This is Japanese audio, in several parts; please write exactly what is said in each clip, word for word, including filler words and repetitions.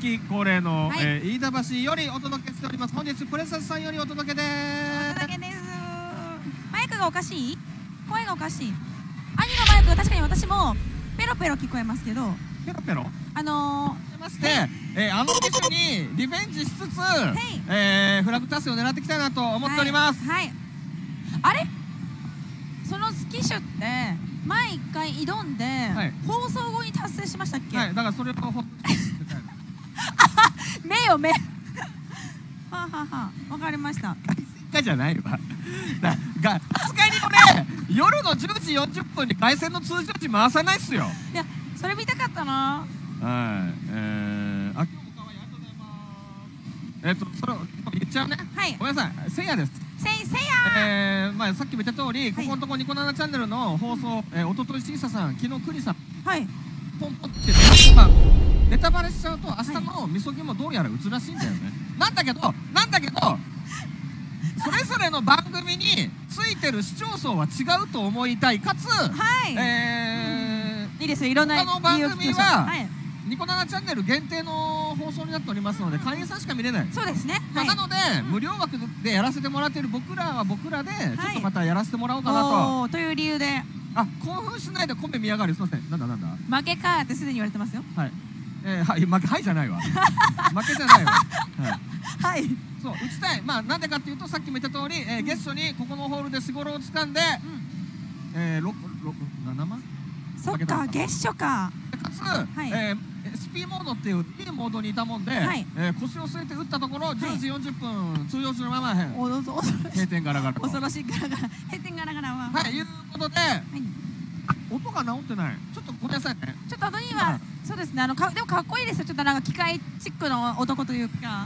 月恒例の、 はい、 えー、飯田橋よりお届けしております。本日プレサスさんよりお届けでーす。 お届けです。マイクがおかしい？声がおかしい。兄のマイクが確かに私もペロペロ聞こえますけど、 ペロペロあのー、まして、はい、えー、あの機種にリベンジしつつ、 はい、 えー、フラグ達成を狙っていきたいなと思っております。 はい、はい、あれその機種って前一回挑んで、はい、放送後に達成しましたっけ？はい、だからそれを目よ目はあはあはあ、わかりました。 回線じゃないわだがさすがに俺夜のじゅうじよんじゅっぷんに回線の通常時回さないっすよ。 いや、それ見たかったな。 はい、えー、あ、今日も可愛い、ありがとうございます。えっと、それを言っちゃうね。 はい、 ごめんなさい、せいやです。 せい、せいやえー、まあさっきも言った通り、ここのとこニコナナチャンネルの放送、えー、おとといしんささん、昨日クリさん、はい、ポンポンってまあネタバレしちゃうと明日のみそぎもどうやら打つらしいんだよね。なんだけど、なんだけど、それぞれの番組についてる視聴層は違うと思いたい。かつ、はい、えー、 いいですよ、いろんな他の番組は、はい、ニコナナチャンネル限定の放送になっておりますので、会員さんしか見れない。そうですね。まあ、なので、無料枠でやらせてもらっている僕らは僕らで、ちょっとまたやらせてもらおうかなと。 という理由で。あ、 興奮しないで米見やがり、すみません。なんだなんだ。 負けかってすでに言われてますよ。はい。 えー、はい、負け、はいじゃないわ。負けじゃないわ。はい。はい。そう、打ちたい。まあ、なんでかっていうと、さっきも言った通り、えー、ゲストにここのホールでスゴロを掴んで、うん、えー、ろく、ろく、ななまん？そっか、月初か。かつ、はい、えー、エスピー モードっていういいモードにいたもんで、はい、えー、腰を据えて打ったところ、じゅうじよんじゅっぷん通用するまま、閉店ガラガラ。恐ろしいガラガラ。閉店ガラガラは。はい、いうことで、はい、音が直ってない。ちょっとごめんなさいね。ちょっとアドニーは、そうですね、あのかでもかっこいいですよ。ちょっとなんか機械チックの男というか。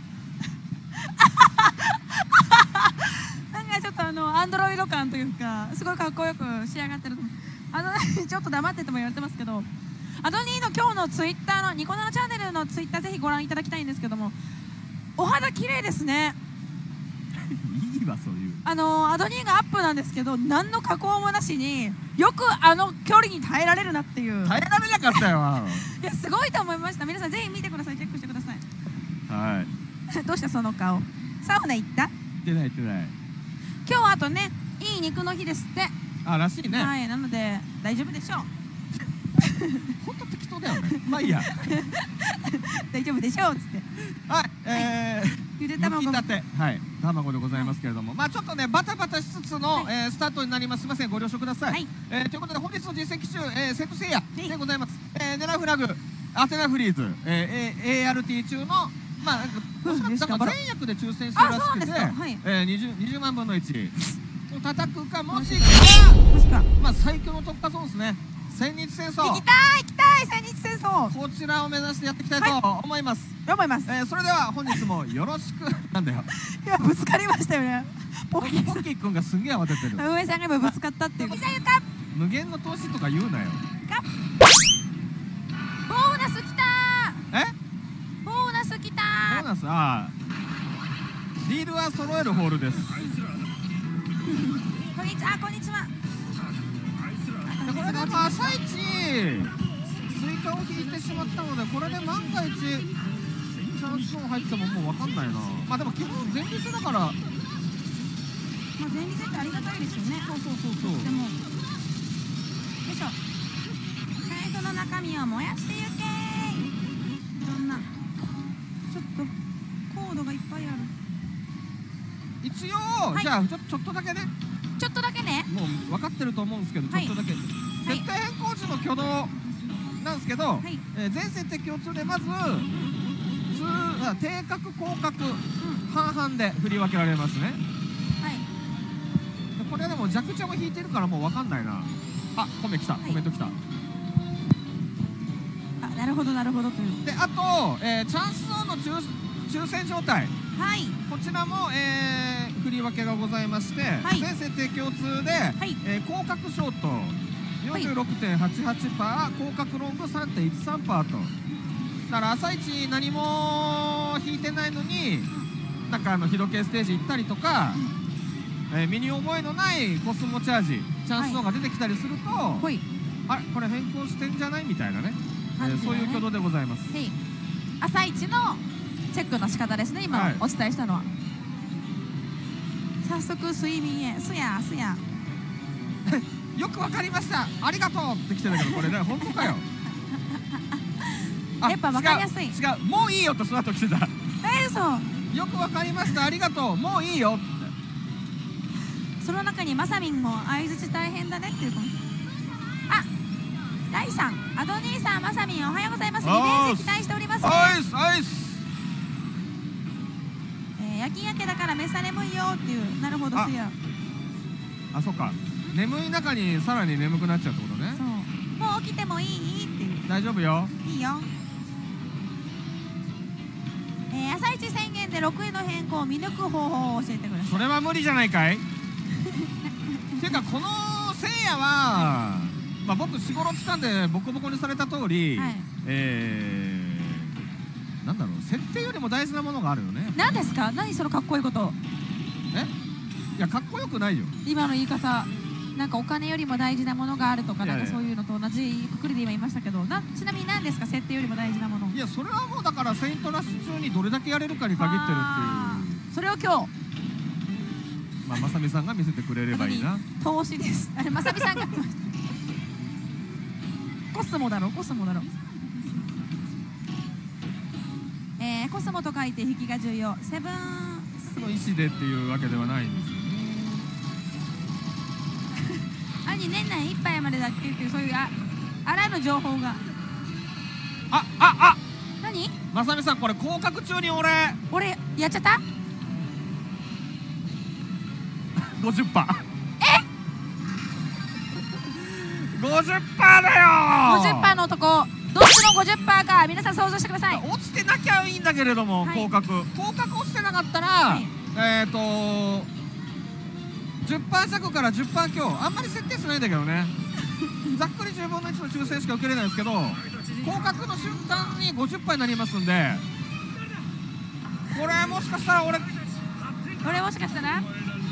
なんかちょっとあのアンドロイド感というか、すごいかっこよく仕上がってると思う。あのちょっと黙ってても言われてますけど、アドニーの今日のツイッターのニコナナチャンネルのツイッターぜひご覧いただきたいんですけども、お肌綺麗ですね。いいわそういう。あのアドニーがアップなんですけど、何の加工もなしによくあの距離に耐えられるなっていう。耐えられなかったよ。いや、すごいと思いました。皆さんぜひ見てください。チェックしてください。はい。どうしたその顔。サウナ行った？行ってない行ってない。今日はあとね、いい肉の日ですって。あ、らしいね。はい、なので大丈夫でしょう。本当適当だよね。まあいいや。大丈夫でしょうっつって。はい、えー、ゆで卵。むきたて、はい、卵でございますけれども、まあちょっとねバタバタしつつのスタートになります。すみません、ご了承ください。ということで本日の実績中、セットセイヤでございます。狙うフラグ、アテナフリーズ、エーアールティー 中のまあなんか全役で抽選するらしくて、にじゅうまんぶんのいちを叩くか、もしくはまあ最強の突破ゾーンですね。千日戦争。行きたい行きたい千日戦争。こちらを目指してやっていきたいと思います。思います。それでは本日もよろしく。なんだよ。今ぶつかりましたよね。ポッキー君がすんげえ慌ててる。運営さんが今ぶつかったっていう。無限の投資とか言うなよ。ボーナスきたー。え？ボーナスきたー。ボーナス、ああ。リールは揃えるホールです。こんにちは、こんにちは。これでも朝一スイカを引いてしまったので、これで万が一チャンスを入ってももう分かんないな。まあでも基本前立腺だから、まあ前立腺ってありがたいですよね。そうそうそうそう。でもよいしょ。財布の中身を燃やしてゆけー。いろんなちょっとコードがいっぱいある。一応、はい、じゃあちょ、ちょっとだけね、ちょっとだけね、もう分かってると思うんですけど、ちょっとだけ、はい、設定変更時の挙動なんですけど、はい、えー、全設定共通でまず通定角広角、うん、半々で振り分けられますね。はい、これはでも弱茶も引いてるからもう分かんないな。あ、コメ来た、はい、コメント来た。あ、なるほどなるほどという。で、あと、えー、チャンスゾーンの抽抽選状態、はい、こちらも、えー、振り分けがございまして、はい、全設定共通で、はい、えー、広角ショート よんじゅうろくてんはちはちパーセント、広角ロング さんてんいちさんパーセント と。だから朝一何も引いてないのに、なんかあの日時計ステージ行ったりとか、うん、えー、身に覚えのないコスモチャージチャンスゾーンが出てきたりすると、はい、あれこれ変更してんじゃないみたいなね、えー、そういう挙動でございます。はい、 朝一のチェックの仕方ですね、今、はい、お伝えしたのは。早速睡眠へ。すやすやよくわかりました、ありがとうって来てたけど、これね本当かよやっぱわかりやすい。 違う、違う、もういいよとその後来てた。 えー、嘘。 よくわかりました、ありがとう、もういいよって。 その中にまさみんも相づち大変だねっていう子。あ、ライさん、アド兄さん、まさみんおはようございます。リベンジ期待しております、ね。 アイスアイス。 えー、夜勤明けだからめっさ眠いよっていう。なるほど、すや。 あ、そっか。眠い中にさらに眠くなっちゃうってことね。 そう。もう起きてもいいっていう。 大丈夫よ。 いいよ。えー、朝一宣言でろくいの変更を見抜く方法を教えてください。 それは無理じゃないかいていうかこのせいやは、まあ、僕日頃つかんでボコボコにされた通り、はい、えー、なんだろう、設定よりも大事なものがあるよね。 何ですか？何そのかっこいいこと。 え、いやかっこよくないよ今の言い方。なんかお金よりも大事なものがあるとか、なんかそういうのと同じくくりで今言いましたけど、なちなみに何ですか、設定よりも大事なもの。 いや、それはもうだからセイントラッシュ中にどれだけやれるかに限ってるっていう。 それを今日まあまさみさんが見せてくれればいいな。 投資です。あれまさみさんが来ましたコスモだろ、コスモだろ。えー、コスモと書いて引きが重要。セブンの意思でっていうわけではないんですよね。 兄年内いっぱいまでだっけっていう、そういうああらぬ情報が。 あああ何？ まさみさん、これ降格中に俺俺やっちゃった。 ごじゅっパーセント。 え？ ごじゅっパーセント だよ。 ごじゅっパーセント の男、どっちの ごじゅっパーセント か皆さん想像してください。 落ちてなきゃいいんだけれども、はい、降格降格落ちてなかったら、はい、えっとじゅっパーセント 弱から じゅっパーセント 強、あんまり設定数ないんだけどねざっくりじゅうぶんのいちの抽選しか受けれないんですけど、降格の瞬間に ごじゅっパーセント になりますんで、これもしかしたら俺俺もしかしたら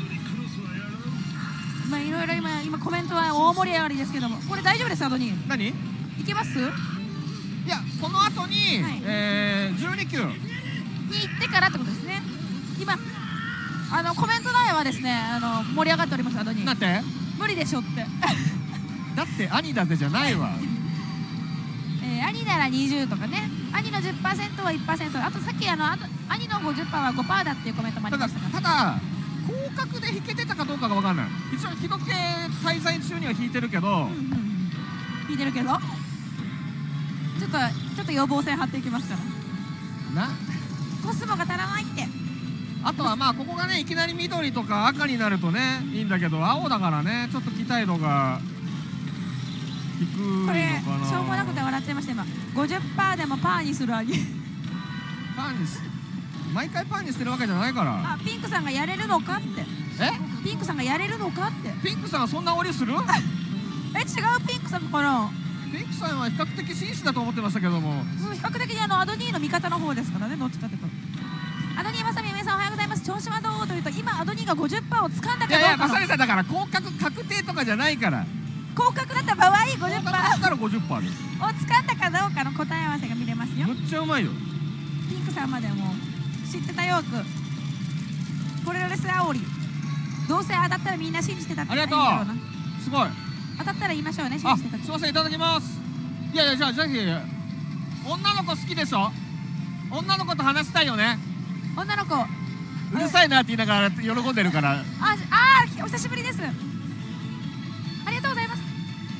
まあいろいろ今今コメントは大盛り上がりですけども、これ大丈夫ですか？アドニー何いけます？いや、この後に、はい、えー、じゅうにきゅうに行ってからってことですね。今あのコメント内はですね、あの盛り上がっております。アドニーだって無理でしょってだって兄だぜじゃないわえー、兄ならにじゅうとかね、兄の じゅっパーセント は いちパーセント、あとさっきあのあと兄の ごじゅっパーセント は ごパーセント だっていうコメントもありましたから。 ただ降格で引けてたかどうかが分かんない。一応日時計滞在中には引いてるけど、うんうん、 引いてるけどちょっとちょっと予防線張っていきますからな。 コスモが足らないって。 あとはまあここがねいきなり緑とか赤になるとねいいんだけど、青だからねちょっと期待度が低いのかな。 これしょうもなくて笑っちゃいました今。 ごじゅっパーセント でもパーにするあげパーにす毎回パーにしてるわけじゃないから。 あ、ピンクさんがやれるのかって。 え、 ピンクさんがやれるのかって。 ピンクさんはそんな折りするえ、違うピンクさんかな。 ピンクさんは比較的紳士だと思ってましたけども、 そう比較的にあのアドニーの味方の方ですからね、どっちかっていうと。アドニーまさみ皆さんおはようございます。調子はどうというと、今アドニーが ごじゅっパーセント を掴んだかどうかの。いやいや、 まさみさんだから降格確定とかじゃないから。 降格だった場合 ごじゅっパーセント降格だったら ごじゅっパーセントですを掴んだかどうかの答え合わせが見れますよ。 むっちゃうまいよ。 ピンクさんまでも知ってたよく。これです煽り。どうせ当たったらみんな信じてたって言うんだろうな。 すごい。 当たったら言いましょうね、信じてたって。 すいません、いただきます。いやいや、じゃあぜひ女の子好きでしょ。女の子と話したいよね。 女の子うるさいなって言いながら喜んでるから。ああ、お久しぶりです。ありがとうございます。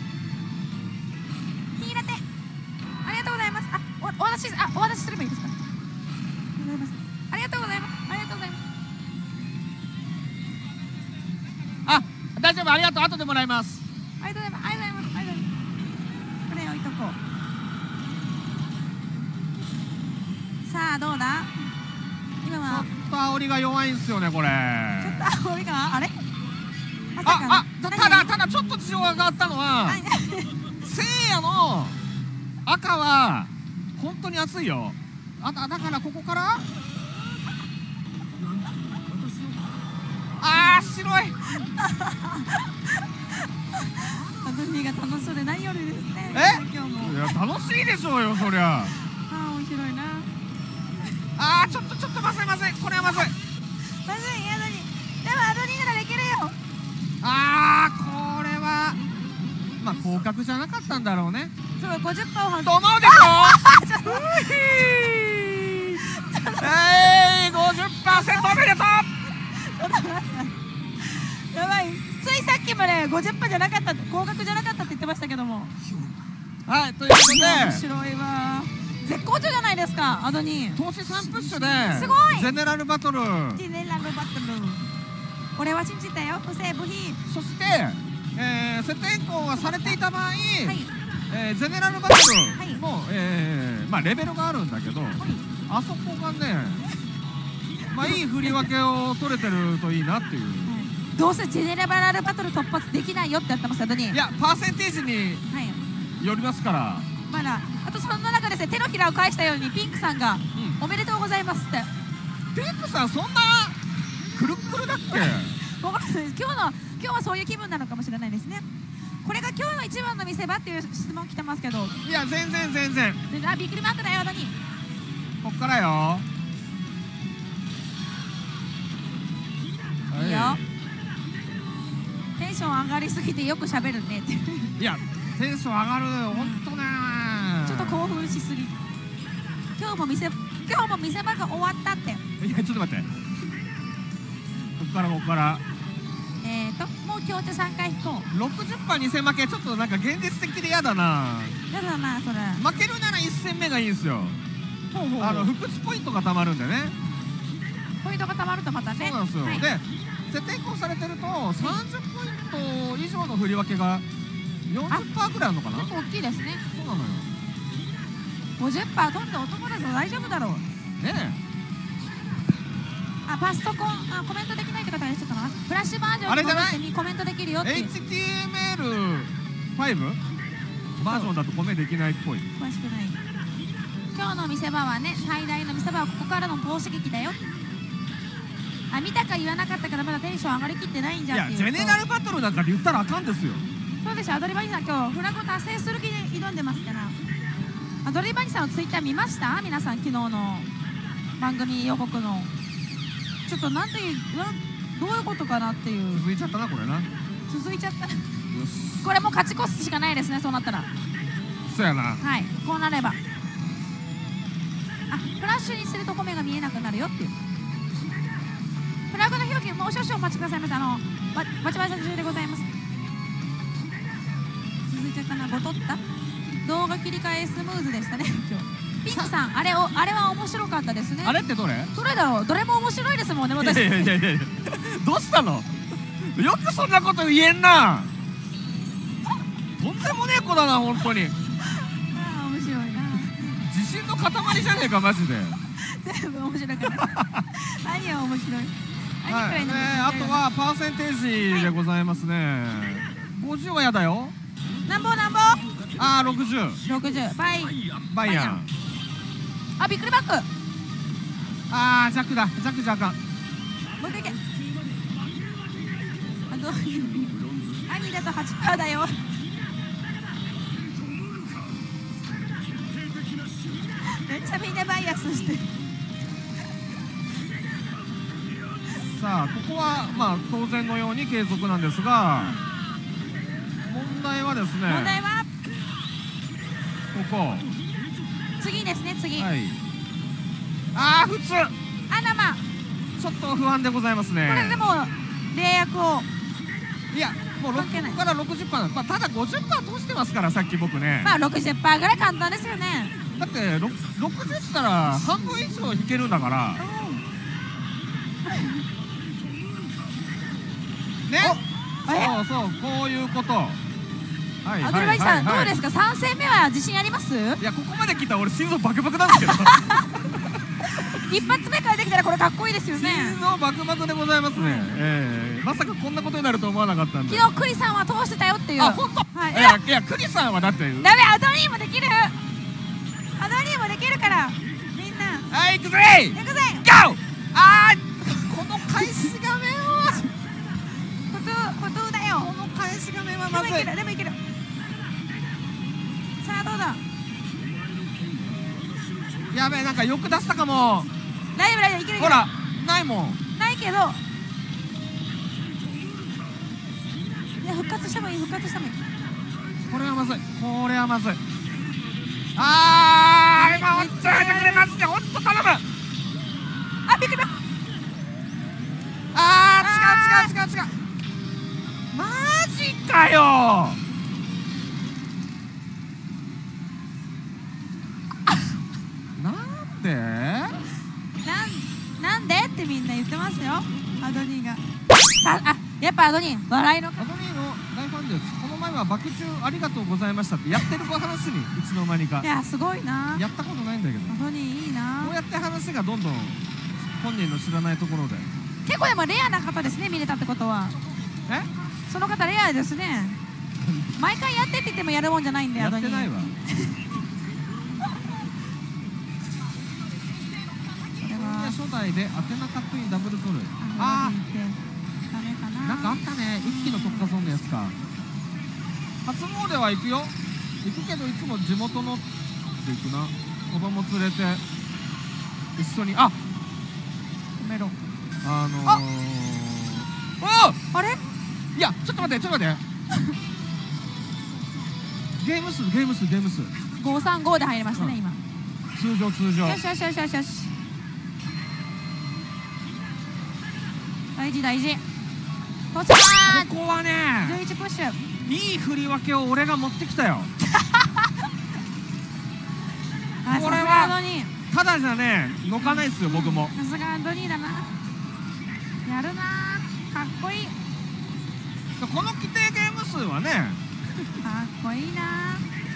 ティーラテありがとうございます。あ、おお渡しあお渡しすればいいですか。ありがとうございます。ありがとうございます。 あ、大丈夫、ありがとう。後でもらいます。 ありがとうございます。ありがとうございます。ありがとうございます。これ置いとこう。さあどうだ。今はちょっと煽りが弱いんすよねこれ。 ちょっと煽りがあれ。 ああ、ただただちょっと事情が変わったのは、せいやの赤は本当に熱いよ。あ、だからここからあー白いアドニーが楽しそうで何よりですね。 え、今日もいや楽しいでしょうよそりゃ。 あー面白いな。 あーちょっとちょっとまずいまずい、これはまずい。 まずいやのに。でもアドニーならできるよ。 あーこれはまあ広角じゃなかったんだろうね。 そう、ごじゅっパーセントと思うでしょ。えい、ごじゅっパーセントおめでとう。 やばい、ついさっきまでごじゅっパーセントじゃなかったって、広角じゃなかったって言ってましたけども。 はい、ということで面白いわ。絶好調じゃないですか、アドニー。 投資さんプッシュですごいゼネラルバトル、 ジェネラルバトル。俺は信じたよ、不正部品。 そして、えー、設定変更がされていた場合、 はい。 えーゼネラルバトはいルの、えーまあ、レベルがあるんだけど、 はい。 あそこがね、まあ、いい振り分けを取れてるといいなっていう。 どうせジェネラルバトル突破できないよってやってますアドニー。 いやパーセンテージにはい。 よりますから、 まだあとそんな中ですね、手のひらを返したようにピンクさんが、 うん、 おめでとうございますって。 ピンクさんそんなくるっくるだっけ。 わかんないです。今日の今日はそういう気分なのかもしれないですね。これが今日の一番の見せ場っていう質問来てますけど、 いや全然全然、 であびっくりマークだよアドニー。 こっからよ。 いいよ。 はテンション上がりすぎてよく喋るねって。 い、いやテンション上がるよ、ほんとね。 ちょっと興奮しすぎ。今日も見せ今日も見せ場が終わったって。 いやちょっと待って、こっからこっからえーともう強手さんかい飛行。 ろくじゅっパーセント偽負け、ちょっとなんか現実的で嫌だな。 やだなそれ。 負けるならいち戦目がいいんすよ。 ほうほう。 あの不屈ポイントがたまるんでね。 ポイントがたまるとまたね。 そうなんですよ、 はい、 で設定変更されてるとさんじゅっポイント以上の振り分けが よんじゅっパーセント くらいあるのかな。 結構大きいですね。 そうなのよごじゅっパーセント飛んで男だぞ、大丈夫だろう。 ね。 あ、パストコン、あ、コメントできないって方がいらっしゃったかな。フラッシュバージョンあれじゃないにコメントできるよっていう。 エイチティーエムエルファイブ バージョンだとコメできないっぽい。 詳しくない。今日の見せ場はね、最大の見せ場はここからの投資劇だよ。あ、見たか言わなかったからまだテンション上がりきってないんじいやゃんっていう。 ゼネラルバトルなんかで言ったらあかんですよ。 そうでしょ、アドリバニさん今日フラグ達成する気で挑んでますから。アドリバニさんのツイッター見ました？皆さん昨日の番組予告の。ちょっとなんていう、などういうことかなっていう。 続いちゃったなこれな。よ続いちゃったし、 これも勝ち越すしかないですね、そうなったら。 そうやな。 はい、こうなれば。あ、フラッシュにすると米が見えなくなるよっていう。フラグの表記もう少々お待ちくださいませ。あのババチバチ中でございます。続いちゃったな。ごとった動画切り替えスムーズでしたね今日。ピンクさん、あれをあれは面白かったですね。 あれってどれ？ どれだろう。どれも面白いですもんね、私。 いやいやいやいやどうしたの？よくそんなこと言えんな。とんでもねえ子だな本当に。 ああ面白いな。 自信の塊じゃねえかマジで。 全部面白かった何が面白い。何はい、 くらいのね、あとはパーセンテージでございますね。ごじゅうはやだよ。 なんぼなんぼ。 ああろくじゅう。 ろくじゅうバイバイヤン。 あ、びっくりバック。 ああ弱だ、弱じゃあかん。 もう一回いけ。あ、どういう兄だと はちパーセント だよ。めっちゃみんなバイアスしてる。 さあここはまあ当然のように継続なんですが、問題はですね、 問題はここ次ですね、次。 はい、ああ普通あらまあ、 ちょっと不安でございますね。 これでも例約を。 いやもうろくここから ろくじゅっパーセント、まあ、ただ ごじゅっパーセント 通してますから、さっき僕ね。 まあ ろくじゅっパーセント ぐらい簡単ですよね。 だってろくじゅうっつったら半分以上引けるんだからね。そうそう、こういうこと。はいアドルバイさんどうですか。さん戦目は自信あります？ いやここまで来たら俺心臓バクバクなんですけど一発目からできたらこれかっこいいですよね。 心臓バクバクでございますね、えー、まさかこんなことになると思わなかったんで。 昨日クリさんは通してたよっていう。 あ、本当。 はい。 いやいやクリさんはだってダメ、アドリーもできる。アドリーもできるからみんな。 はい行くぜ行くぜ。 ゴー。あーこの返し画面はことことだよ。 この返し画面はまずい。 でもいける、でもいける。さあどうだ。 やべえ、なんかよく出したかも。 いけるいける。 ほらないもん。 ないけど、いや復活してもいい、復活してもいい。 これはまずい、これはまずい。あー、今ほっとやめてくれますね、ほんと頼む。 あ、びっくり。 あー、違う違う違う違う、マジかよ。なんでなんなんでってみんな言ってますよ、アドニーが。ああ、やっぱアドニー笑いの。 アドニーの大ファンです。この前は爆中ありがとうございましたってやってる話にいつの間にか。 いやすごいな、 やったことないんだけど、 アドニーいいな。 こうやって話がどんどん本人の知らないところで。 結構でもレアな方ですね、見れたってことは。 え、 その方レアですね。毎回やってって言ってもやるもんじゃないんで、 やアドニー。 ってないわ。 これは初代でアテナカップインダブルソル。 ああー、ダメかー、 な。 なんかあったね、一気の特化ゾーンのやつか。初詣は行くよ、行くけどいつも地元のって行くな。子供連れて一緒に。あ、 メロ。 あのー、 あおあれ？ いや、ちょっと待ってちょっと待ってゲーム数ゲーム数ゲーム数ごさんごで入りましたね、 うん今。 通常通常。 よしよしよしよしよし。大事大事。到着。 ここはね、 じゅういちプッシュ。 いい振り分けを俺が持ってきたよ。 あ、さすこれはがアドニー。 ただじゃね動かないっすよ、僕も。 さすがアドニーだな。やるな、かっこいい。 この規定ゲーム数はね、 かっこいいな。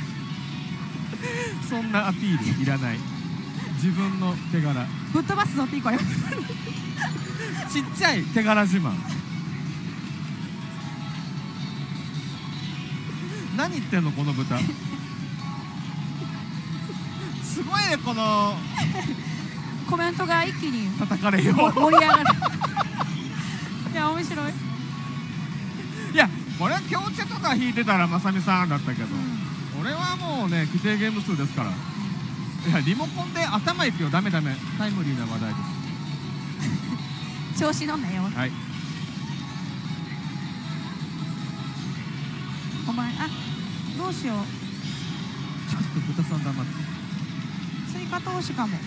そんなアピールいらない。自分の手柄、 ぶっ飛ばすぞっていい声。 ちっちゃい手柄自慢。何言ってんのこの豚。すごいね、このコメントが一気に叩かれよう。 盛り上がる。いや面白い。 いや、これは強チェとか引いてたらまさみさんだったけど、 うん、 俺はもうね規定ゲーム数ですから。いや、リモコンで頭いくよ。ダメダメ、タイムリーな話題で調子乗んなよ。 す。はい、 お前、あ、どうしよう。 ちょっと豚さん黙って。 追加投資かも。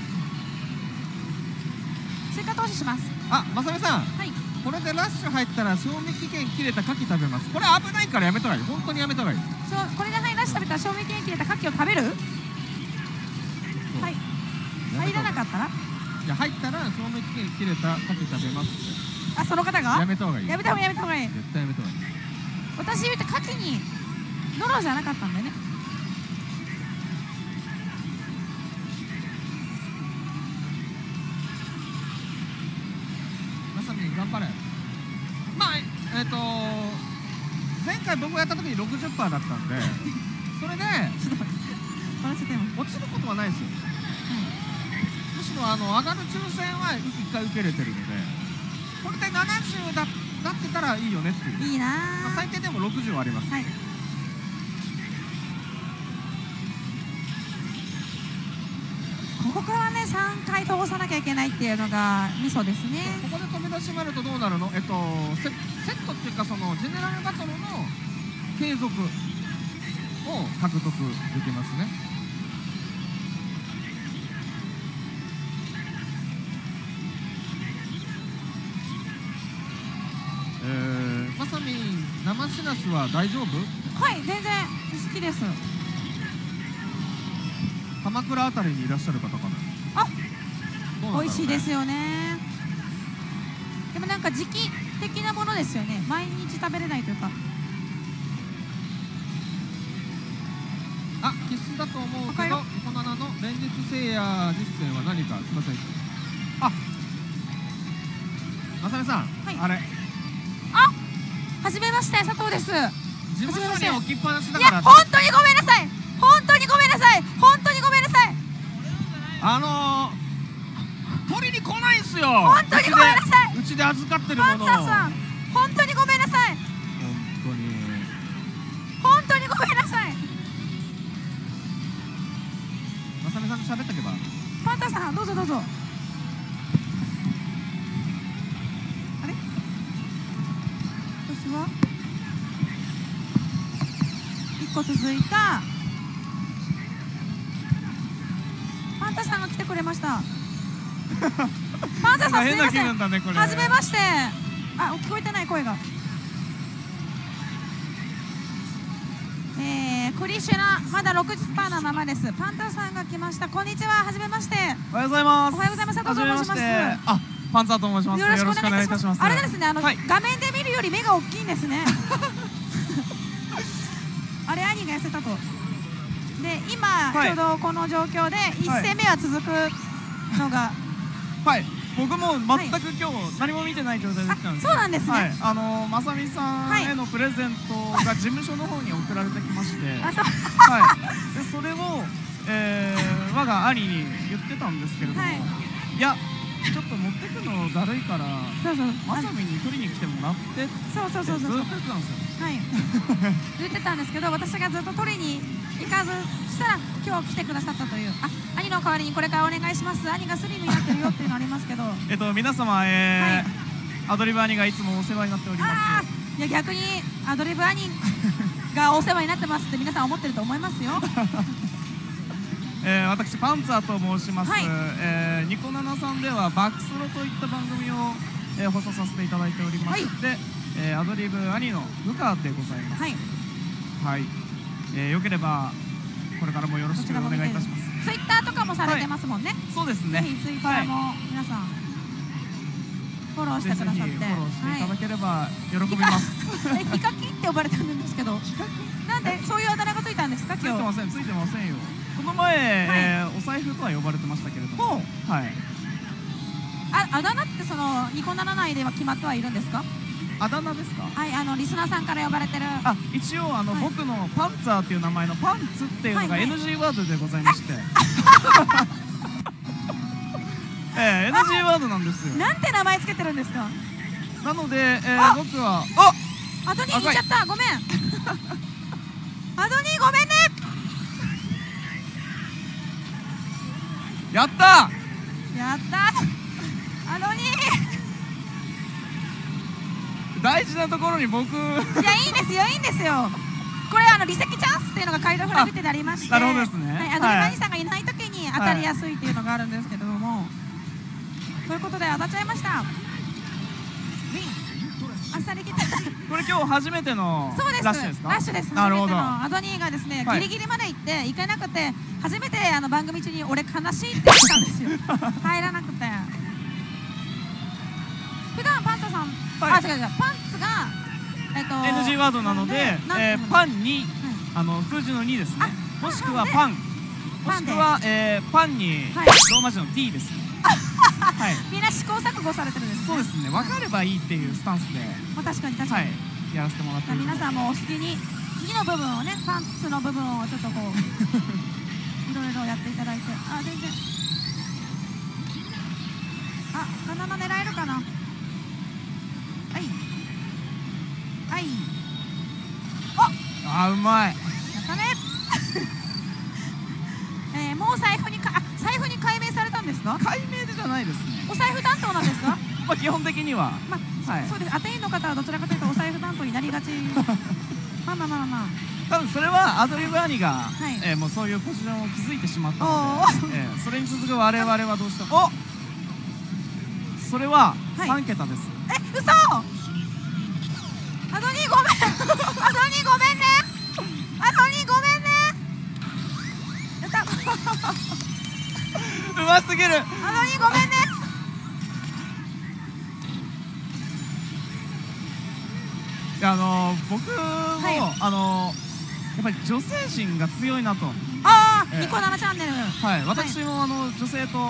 追加投資します。 あ、まさみさん、 はい。 これでラッシュ入ったら賞味期限切れた牡蠣食べます。これ危ないからやめた方がいい。本当にやめた方がいい。 そう、これで入らして食べたら賞味期限切れた牡蠣を食べる。はい。入らなかったら。 いや、入ったら賞味期限切れた牡蠣食べますって。 あ、その方が。 やめた方がいい。 やめた方がいい、やめた方がいい。 絶対やめた方がいい。 私言うて牡蠣に。ノロじゃなかったんだよね。 まさみ頑張れ。まあ、えっ、ー、と前回僕がやった時に ろくじゅっパーセント だったんで、それでちょっと待って。笑っちゃった今。 落ちることはないですよ。むしろあの上がる抽選はいっかい受けれてるので、これでななじゅうだなってたらいいよねっていう。 いいなまあ、最低でもろくじゅうはあります。 はい。ここからねさんかい通さなきゃいけないっていうのがミソですね。 ここで飛び出しまるとどうなるの？えっとセ、セットっていうか、そのジェネラルバトルの継続を獲得できますね。えー、まさみん生しらすは大丈夫？ はい、全然好きです。 鎌倉あたりにいらっしゃる方かな。 あ、 どうなんだろうね。 美味しいですよね。でもなんか時期的なものですよね。毎日食べれないというか。 あ、必須だと思うけど、ニコナナの連日聖夜実践は何か。すいません。あ、まさみさん、 はい、 あれ。 あ、はじめまして、佐藤です。 事務所に置きっぱなしだいや、 から。 本当にごめんなさい。本当にごめんなさい。本当にごめんなさい。 あのー、取りに来ないんすよ。 本当にごめんなさい。 うちで預かってるものを。 パンサーさん、本当にごめんなさい。 本当に。 本当にごめんなさい。 まさみさんと喋っとけば。 パンサーさん、どうぞどうぞ。 ちはいっこ続いたパンタさんが来てくれましたパンタさんすいません、はじめまして。あ、聞こえてない声が。えー、クリシュナまだ ろくじゅっパーセント のままです。パンタさんが来ました。こんにちは、はじめまして。 おはようございます。 おはようございます。佐藤と申します。 あ、パンツァーと申します。よろしくお願いいたします。 あれですね、あの、はい、画面で見るより目が大きいんですねあれ、兄が痩せたと。で、今、はい、ちょうどこの状況でいち戦目は続くのが、 はい、僕も全く今日何も見てない状態で来たんです。 そうなんですね。 はい、あのまさみさんへのプレゼントが事務所の方に送られてきまして、はい、でそれを、えー、我が兄に言ってたんですけれども、はい、いやちょっと持ってくのだるいから、そうそう、まさみに取りに来てもらってってそうそうそうそうずっと言ってたんですよ。 はい、言ってたんですけど、私がずっと取りに行かずしたら今日来てくださったという。あ、兄の代わりにこれからお願いします。兄がスリムになってるよっていうのありますけどえっと皆様、えーはい、アドリブ兄がいつもお世話になっております。 いや逆にアドリブ兄がお世話になってますって皆さん思ってると思いますよえー、私パンツァーと申します、はい、えー、ニコナナさんではバックスロといった番組を、えー、放送させていただいておりまして、はい、えー、アドリブ兄の部下でございます。はい、はい、えー、よければこれからもよろしくお願いいたします。 ツイッターとかもされてますもんね。はい、 そうですね。 ぜひツイッターも皆さんフォローしてくださって、ぜひフォローしていただければ喜びます。 え、ヒカキンって呼ばれてるんですけど、なんでそういうあだ名がついたんですか？今日。 ついてません、ついてませんよ。この前、はい、えー、お財布とは呼ばれてましたけれども、はい。 あ、あだ名ってそのニコならないでは決まってはいるんですか？ あだ名ですか？ はい、あのリスナーさんから呼ばれてる。 あ、一応あの、はい、僕のパンツァーっていう名前のパンツっていうのが エヌジー ワードでございまして、ええ、エヌジー ワードなんですよ。 なんて名前つけてるんですか？ なので、えー、僕はあ、 アドニーに行っちゃった。ごめん。アドニーごめんね。 やった。 やった。アドニー。 大事なところに僕。いや、いいんですよ、いいんですよ。これあの離席チャンスっていうのがカイドフラグでありまして、 なるほどですね。 はい、アドリブ兄さんがいない時に当たりやすいっていうのがあるんですけれども、はい、ということで当たっちゃいました。あっさり切った。 これ今日初めてのラッシュですか？ ラッシュです。 なるほど。 アドニーがですね、ギリギリまで行って行かなくて、初めてあの番組中に俺悲しいって言ったんですよ。入らなくて。普段パンツさん、あ、違う違う、パンツがえっとエヌジー ワードなので、えー、パンにあの数字のにですね。もしくはパン、もしくはえー、パンにローマ字の ティー ですね。はい。 みんな試行錯誤されてるんですね。 そうですね。分かればいいっていうスタンスで。 まあ確かに確かに。 やらせてもらってる。 皆さんもお好きに次の部分をね、パンツの部分をちょっとこういろいろやっていただいて、あ、全然。あ、バナナ狙えるかな。はい。はい。 あ、あ、うまい。 やったね。えー、もう財布にか、あ、財布に改名されたんですか？ 改名でじゃないですね。 お財布担当なんですか？ まあ基本的には。 まあ、はい、そうです。アテインの方はどちらかというとお財布担当になりがち。まあまあまあまあ。 多分それはアドリブ兄が、はい、えー、もうそういうポジションを築いてしまったので、えー、それに続く我々はどうしても。お、それはさんけたです。 はい、え、嘘。アドニーごめん。アドニーごめんね。アドニーごめんね。やった。 うますぎる。 アドニーごめんね。 いや、あのー、僕も、はい、あのー、やっぱり女性陣が強いなと。 ああ、えー、ニコななチャンネル。 はい、私もあの女性と。 はい。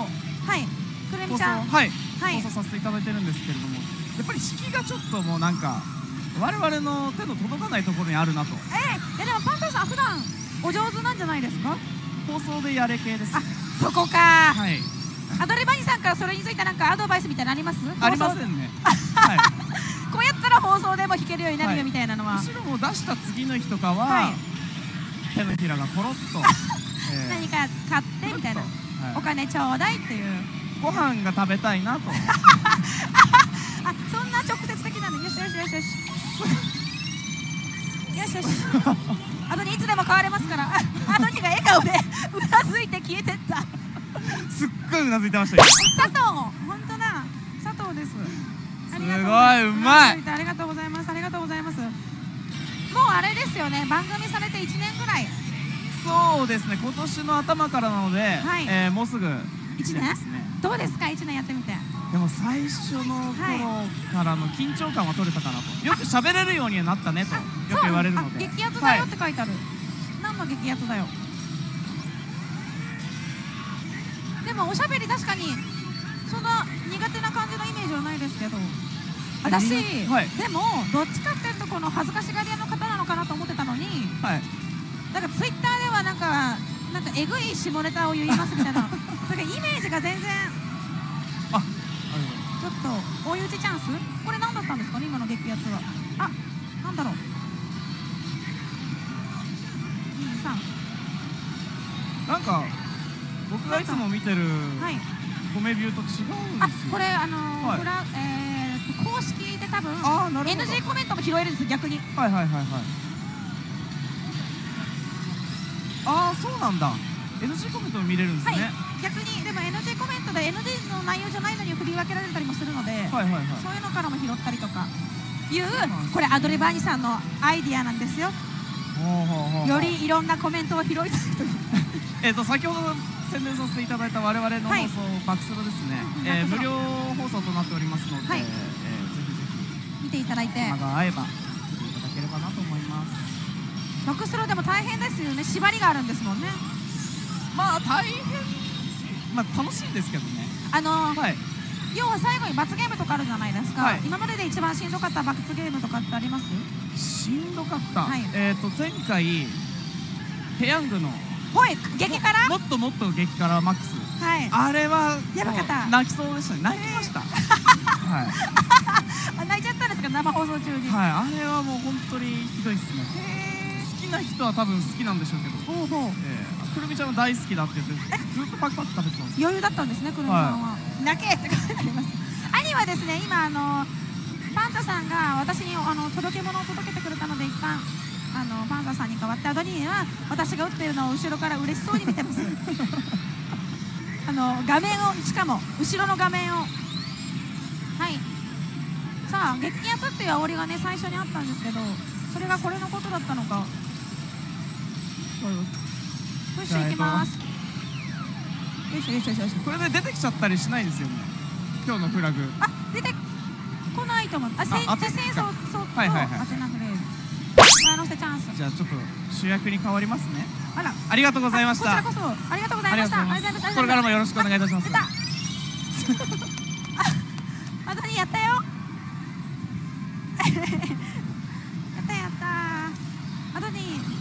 くるみちゃん。 はい。放送させていただいてるんですけれども、やっぱり敷居がちょっともうなんか我々の手の届かないところにあるなと。 えー、でもパンタさん普段お上手なんじゃないですか？ 放送でやれ系です。 あ、そこか。はい。アドリバニさんからそれについてなんかアドバイスみたいなのあります？ ありませんね。はい。 こうやったら放送でも弾けるようになるよみたいなのは。 むしろもう出した次の日とかは手のひらがコロッと何か買ってみたいな、お金ちょうだいっていう。 ご飯が食べたいなと。 あ、そんな直接的なの。よしよしよしよし。 よしよしアドニーいつでも変われますからアドニーが笑顔でうなずいて消えてったすっごいうなずいてましたよ。 佐藤本当だ佐藤です。 すごいうまい。 ありがとうございますありがとうございます。もうあれですよね番組されていちねんぐらい。 そうですね今年の頭からなので、はいえー、もうすぐいちねんですね。どうですかいちねんやってみて。 でも最初の頃からの緊張感は取れたかなと。よく喋れるようにはなったねとよく言われるので。 激アツだよって書いてある、はい、何の激アツだよ。でもおしゃべり確かにそんな苦手な感じのイメージはないですけど私、はい、でもどっちかっていうとこの恥ずかしがり屋の方なのかなと思ってたのに、はい、なんかツイッターではなんかなんかえぐい下ネタを言いますみたいななんかイメージが全然あちょっと追い打ちチャンスこれ何だったんですかね今の激アツは。あなんだろうにさんなんか僕がいつも見てる米ビューと違うんですよ。 あこれあのーはいえー、公式で多分 エヌジー コメントも拾えるんです逆に。 はいはいはいはい。ああそうなんだ エヌジー コメントも見れるんですね、はい、 逆にでも エヌジー コメントで エヌジー の内容じゃないのに振り分けられたりもするので、はいはいはい、そういうのからも拾ったりとかいうこれアドリバーニさんのアイディアなんですよ。よりいろんなコメントを拾いたいというえっと先ほど宣伝させていただいた我々の放送、はい、バックスロですね、えー、無料放送となっておりますので、はいえー、ぜひぜひ見ていただいて暇が合えば見ていただければなと思います。 バックスロでも大変ですよね縛りがあるんですもんね。 まあ大変まあ楽しいんですけどねあのーはい、要は最後に罰ゲームとかあるじゃないですか、はい、今までで一番しんどかった罰ゲームとかってあります？ しんどかった、はい、えっと前回ペヤングのほい激辛もっともっと激辛マックス、はい、あれはやばかった泣きそうでしたね泣きました、はい、 泣いちゃったんですか生放送中に。 はいあれはもう本当にひどいですね。好きな人は多分好きなんでしょうけどほうほう、えー、くるみちゃんは大好きだって言ってずっとパクパク食べてたんです。 余裕だったんですねくるみさんは、はい、泣けって書いてあります。兄はですね今あのパンタさんが私にあの届け物を届けてくれたので一旦あのパンダさんに代わってアドニーは私が打ってるのを後ろから嬉しそうに見てますあの画面をしかも後ろの画面をはいさあ激アツっていう煽りがね最初にあったんですけどそれがこれのことだったのか。プッシュいきます。よいしょよいしょよいしょ。 これで出てきちゃったりしないですよね今日のフラグ。 あ出てこないと思う。あ戦争そうはいはいはいアテナフレーズ上乗せチャンス。 じゃあちょっと主役に変わりますね。 あらありがとうございました。 こちらこそありがとうございました。 これからもよろしくお願いいたします。 出たアドニーやったよやったやったアドニー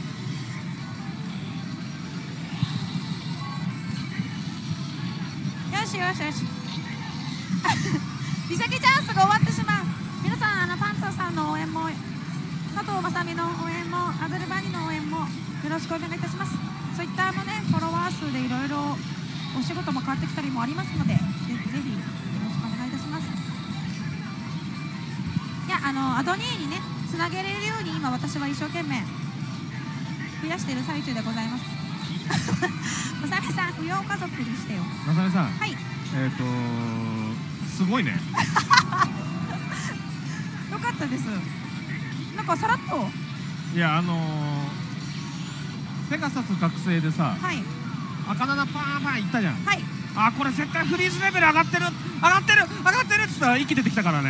よしよしよしリサキチャンスが終わってしまう。皆さんあのパンツァーさんの応援も佐藤正美の応援もアドルバニの応援もよろしくお願いいたします。ツイッターのねフォロワー数でいろいろお仕事も変わってきたりもありますのでぜひぜひよろしくお願いいたします。いやあのアドニーにねつなげれるように今私は一生懸命増やしている最中でございますまさみさん扶養家族にしてよ。 まさみさんはいえっとすごいねよかったです。なんかさらっといやあのー、ペガサス学生でさ、はい、赤七パーンパーンいったじゃん、はい、あこれ絶対フリーズレベル上がってる上がってる上がってるっつったら息出てきたからね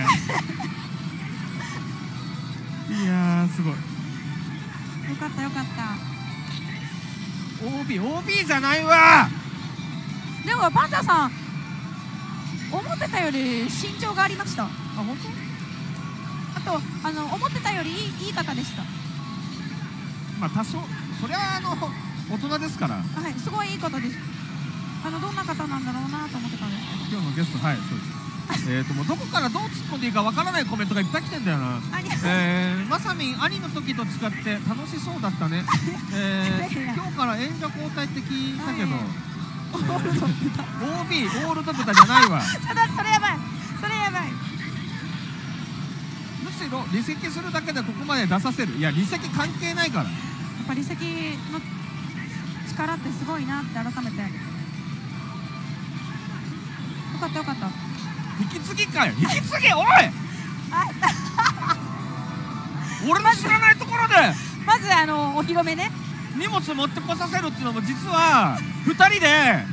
いやーすごいよかったよかった。 オービー オービー じゃないわ。 でもパンダさん思ってたより身長がありました。あ本当？あとあの思ってたよりいい、いい方でした。 まあ多少そりゃあの大人ですから。 はいすごいいい方です。あのどんな方なんだろうなと思ってたんですけど。 今日のゲストはいそうですえっともうどこからどう突っ込んでいいかわからないコメントがいっぱい来てんだよな。えー、まさみん兄の時と違って楽しそうだったねえー、今日から演者交代って聞いたけどオールド豚 オービー オールド豚じゃないわそれやばいそれやばい。 ろ離席するだけでここまで出させる。いや離席関係ないから。 やっぱ離席の力ってすごいなって改めて。よかったよかった。 引き継ぎかよ、引き継ぎ。おい俺の知らないところでまずあのお披露目ね、 荷物持ってこさせるっていうのも実はふたりで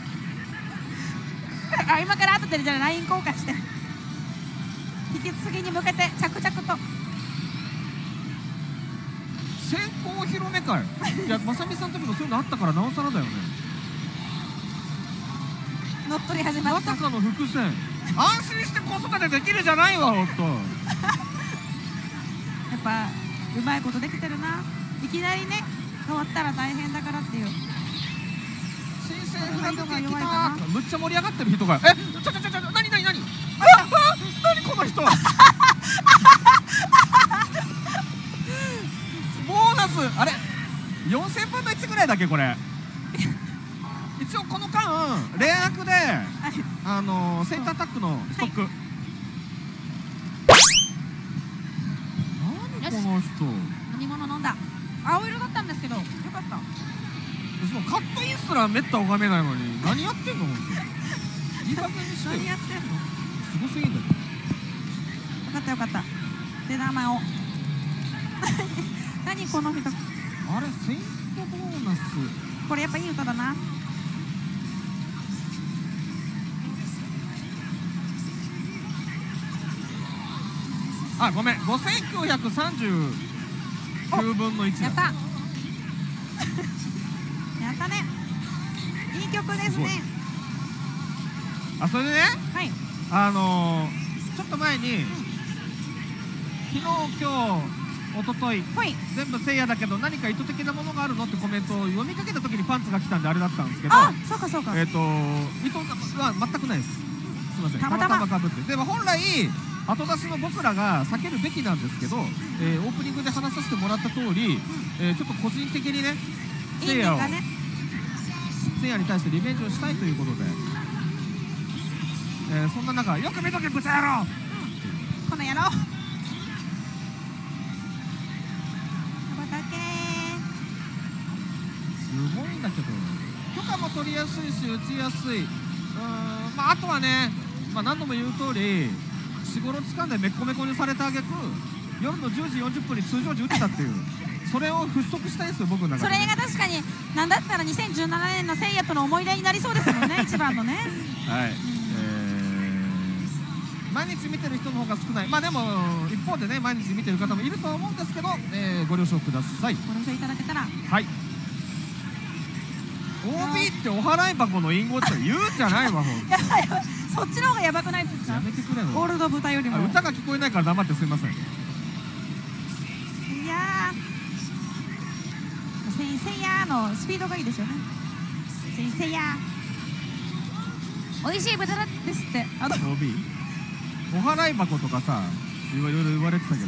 あ、今から後でじゃあ ライン 交換して引き継ぎに向けて着々と。 先行お披露目会いやまさみさんの時もそういうのあったからなおさらだよね。 乗っ取り始まった。 まさかの伏線。安心して子育てできるじゃないわほんと。 やっぱうまいことできてるな。いきなりね変わったら大変だからっていう。 新生フラグが弱いかな。むっちゃ盛り上がってる人がえちょちょちょちょなになになにああ何この人ボーナスあれよんせんぶんのいちぐらいだっけこれ一応この間レア役であのセンターアタックのストック、はい、何この人飲み物飲んだ。青色だったんですけどよかった。 そのカットインすらめった拝めないのに何やってんの本当にいい加減にしてよ。 何やってんの。 すごすぎんだけど。 よかったよかった。出玉を何この人。 あれセイントボーナスこれやっぱいい歌だな。 あごめんごせんきゅうひゃくさんじゅうきゅうぶんのいちだ。 やったやったね。いい曲ですね。 あそれでね、 はい、 あのー、ちょっと前に、うん、昨日今日一昨日、はい、全部せいやだけど何か意図的なものがあるのってコメントを読みかけた時にパンツが来たんであれだったんですけど、 あそうかそうか、 えっと意図は全くないです。すみません、たまたまかぶって。でも本来後出しの僕らが避けるべきなんですけど、えー、オープニングで話させてもらった通り、うん、えー、ちょっと個人的にねせいやをせいやに対してリベンジをしたいということで、えー、そんな中よく見とけ豚野郎、うん、 この野郎すごいんだけど許可も取りやすいし打ちやすい。うーん、まあ、あとはね、まあ、何度も言う通り日頃掴んでめっこめこにされたあげく夜のじゅうじよんじゅっぷんに通常時打ってたっていうそれを払拭したいですよ僕の中で、ね、 それが確かに何だったらにせんじゅうななねんのせいやとの思い出になりそうですもんね一番のねはい、えー、毎日見てる人の方が少ない。まあでも一方でね毎日見てる方もいるとは思うんですけど、えー、ご了承ください。 ご了承いただけたら。 はい。 オービー ってお払い箱の隠語って言うんじゃないわほんと。 やばいやばい、そっちの方がやばくないですか。 やめてくれの。 ゴールド豚よりも歌が聞こえないから黙ってすいません。いやーせいせいやーのスピードがいいですよね。せいせいやー美味しい豚ですって。あとオービー お払い箱とかさいろいろ言われてたけど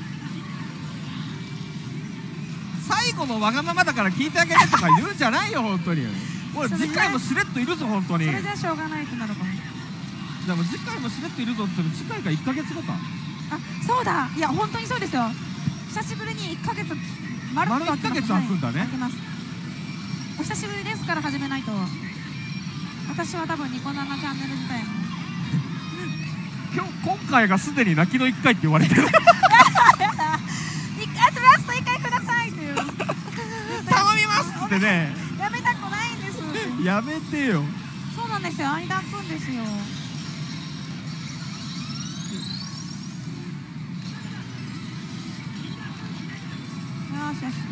最後のわがままだから聞いてあげてとか言うんじゃないよ本当に。俺次回もしれっといるぞ本当に。 それじゃしょうがないってなるかも。 でも次回もしれっといるぞって言って次回がいっかげつごか。 あ、そうだ。いや本当にそうですよ。久しぶりにいっかげつまるっといっかげつ空くんだね。 空きます。お久しぶりですから始めないと。私は多分ニコ生チャンネル自体も今日今回がすでに泣きのいっかいって言われてる。 あとラストいっかいくださいっていう頼みますってね。 やめたくないんです。 やめてよ。 そうなんですよ、間空くんですよ。よしよし。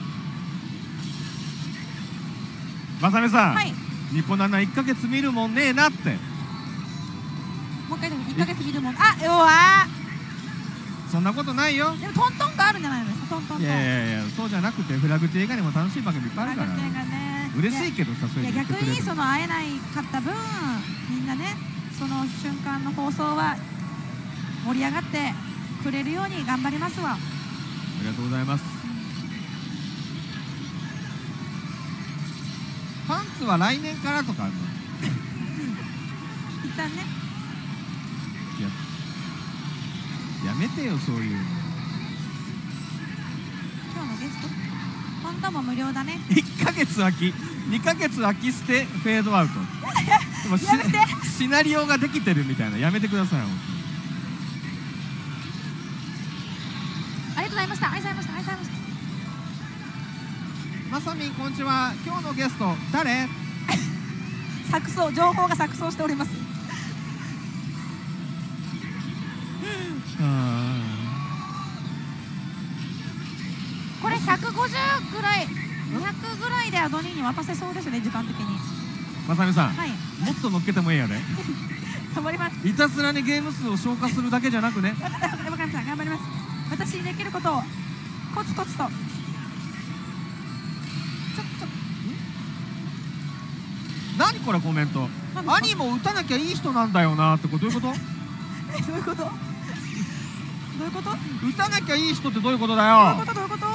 まさみさん、 はい、 ニコナナいっかげつ見るもんねえなって。 もう一回でもいっかげつ見るもん。あ、うわそんなことないよ。 でもトントンがあるんじゃないのですか。トントントン。いやいやいや、そうじゃなくてフラグチ映画にも楽しい番組いっぱいあるから。 フラグチ映画ね、 嬉しいけどさ、そういうのいや逆にその会えないかった分みんなねその瞬間の放送は盛り上がってくれるように頑張りますわ。ありがとうございます。パンツは来年からとかあるの？一旦ね。 いや、いやめてよそういうの。 今日のゲスト今度も無料だね。 いっかげつ空き、にかげつ空き捨てフェードアウト。でもしやめてシナリオができてるみたいな、やめてください。 ありがとうございました。ありがとうございました。ありがとうございました。 まさみんこんにちは。今日のゲスト誰？ 錯綜、情報が錯綜しております。これひゃくごじゅうぐらい、にひゃくぐらいでアドニーに渡せそうですね、時間的に。 まさみさん、 はい、 もっと乗っけてもいいやで。 頑張ります。 ひたすらにゲーム数を消化するだけじゃなくね。 わかったわかりました。頑張ります。私にできることをコツコツと。ちょっと何これコメント。兄も打たなきゃいい人なんだよなってこと、どういうこと？ え、どういうこと？どういうこと？ 打たなきゃいい人ってどういうことだどうよ。 いうこと？どういうこと？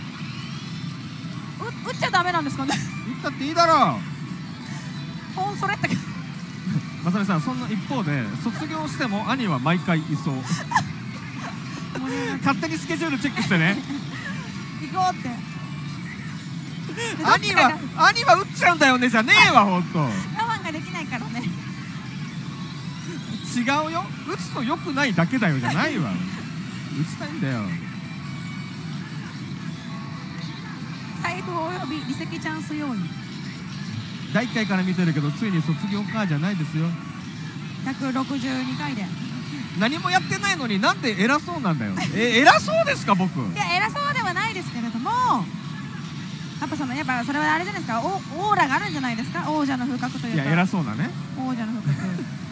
う打っちゃダメなんですかね。 打ったっていいだろう。 本それってまさみさん、そんな一方で卒業しても兄は毎回いそう勝手にスケジュールチェックしてね。 行こうって兄は兄は打っちゃうんだよねじゃねえわ。ほんと我慢ができないからね。 違うよ、打つと良くないだけだよじゃないわ。打ちたいんだよ。 財布および離席チャンス用意。 だいいっかいから見てるけど、ついに卒業かじゃないですよ。 ひゃくろくじゅうにかいで。 何もやってないのになんで偉そうなんだよ。え偉そうですか僕。 いや、偉そうではないですけれども、やっぱそのやっぱそれはあれじゃないですか、オーラがあるんじゃないですか、王者の風格というか。 いや偉そうなね。 王者の風格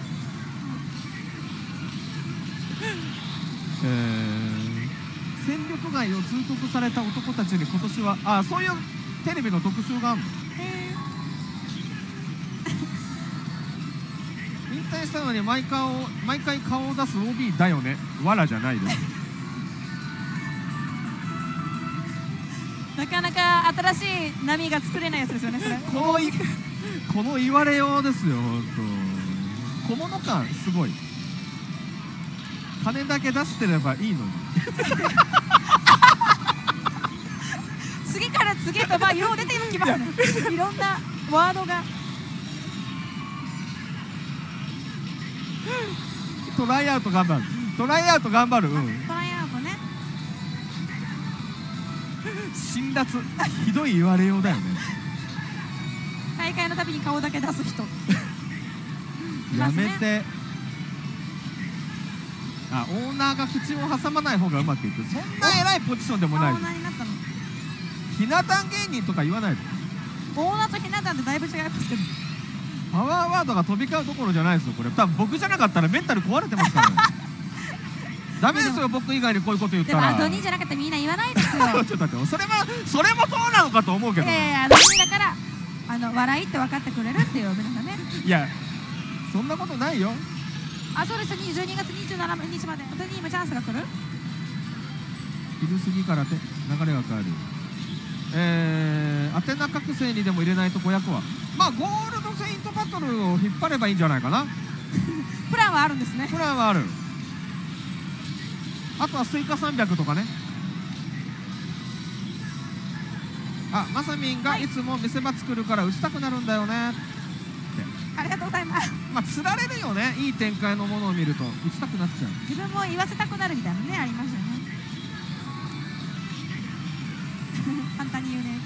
えー、戦力外を通告された男たちに今年は、あ、そういうテレビの特集があるの。 へ引退したのに毎回毎回顔を出す オービー だよね。わらじゃないです。 ーなかなか新しい波が作れないやつですよね、それ。 このいこの言われようですよ。ほんと小物感すごい。金だけ出してればいいのに次から次へとまあよう出てきますね。いろんなワードが。 トライアウト頑張る。トライアウト頑張る。うん。 トライアウトね。 辛辣。ひどい言われようだよね。 大会のたびに顔だけ出す人。 やめて。あ、オーナーが口を挟まない方がうまくいく。そんな偉いポジションでもない。 オーナーになったの。 ひな壇芸人とか言わないで。 オーナーとひな壇ってだいぶ違いますけど。 パワーワードが飛び交うどころじゃないですよこれ。多分僕じゃなかったらメンタル壊れてますからね。ダメですよ僕以外にこういうこと言ったら。 でもアドニーじゃなくてみんな言わないですよ。 ちょっと待って、それもそれもどうなのかと思うけど、ね。 いやいや、アドニーだからあの笑いって分かってくれるっていう皆さんね。 いやそんなことないよ。 あ、そうです。じゅうにがつにじゅうしちにちまでアドニーもチャンスが来る。 昼過ぎからて流れが変わる。えー、アテナ覚醒にでも入れないとごひゃくはまあゴールドセイントバトルを引っ張ればいいんじゃないかな。 プランはあるんですね。 プランはある。あとはスイカさんびゃくとかね。あ、まさみんがいつも見せ場作るから打ちたくなるんだよねって。 ありがとうございます。 まあつられるよね、いい展開のものを見ると打ちたくなっちゃう。 自分も言わせたくなるみたいなね、ありますよね。簡単に言うね。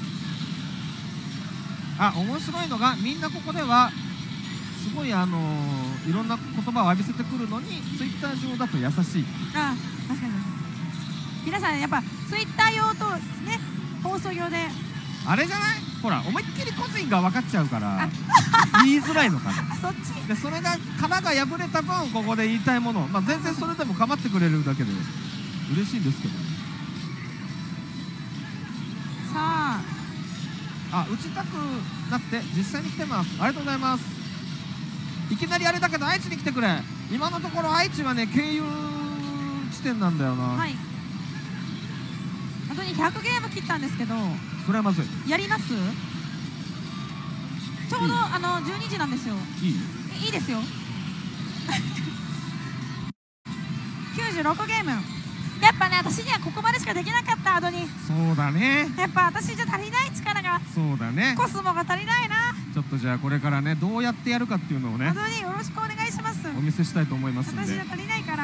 あ、面白いのがみんなここではすごいあのー、いろんな言葉を浴びせてくるのにツイッター上だと優しい。 ああ、確かに。皆さんやっぱツイッター用とね、放送用であれじゃない、ほら思いっきり個人が分かっちゃうから言いづらいのかな。 そっちでそれが殻が破れた分ここで言いたいもの、まあ、全然それでも構ってくれるだけで嬉しいんですけどね。 さあ、 あ、打ちたくなって実際に来てます。ありがとうございます。いきなりあれだけど愛知に来てくれ。今のところ愛知はね経由地点なんだよな。 はい。あとにひゃくゲーム切ったんですけど、 それはまずい。 やります？ちょうどいいあのじゅうにじなんですよ。 いいいいですよ。きゅうじじゅうろくゲーム。やっぱね、私にはここまでしかできなかった。アドニー、 そうだね。 やっぱ私じゃ足りない力が、 そうだね。 コスモが足りないな。 ちょっとじゃあこれからね、どうやってやるかっていうのをね、 アドニーよろしくお願いします。 お見せしたいと思いますんで。 私じゃ足りないから。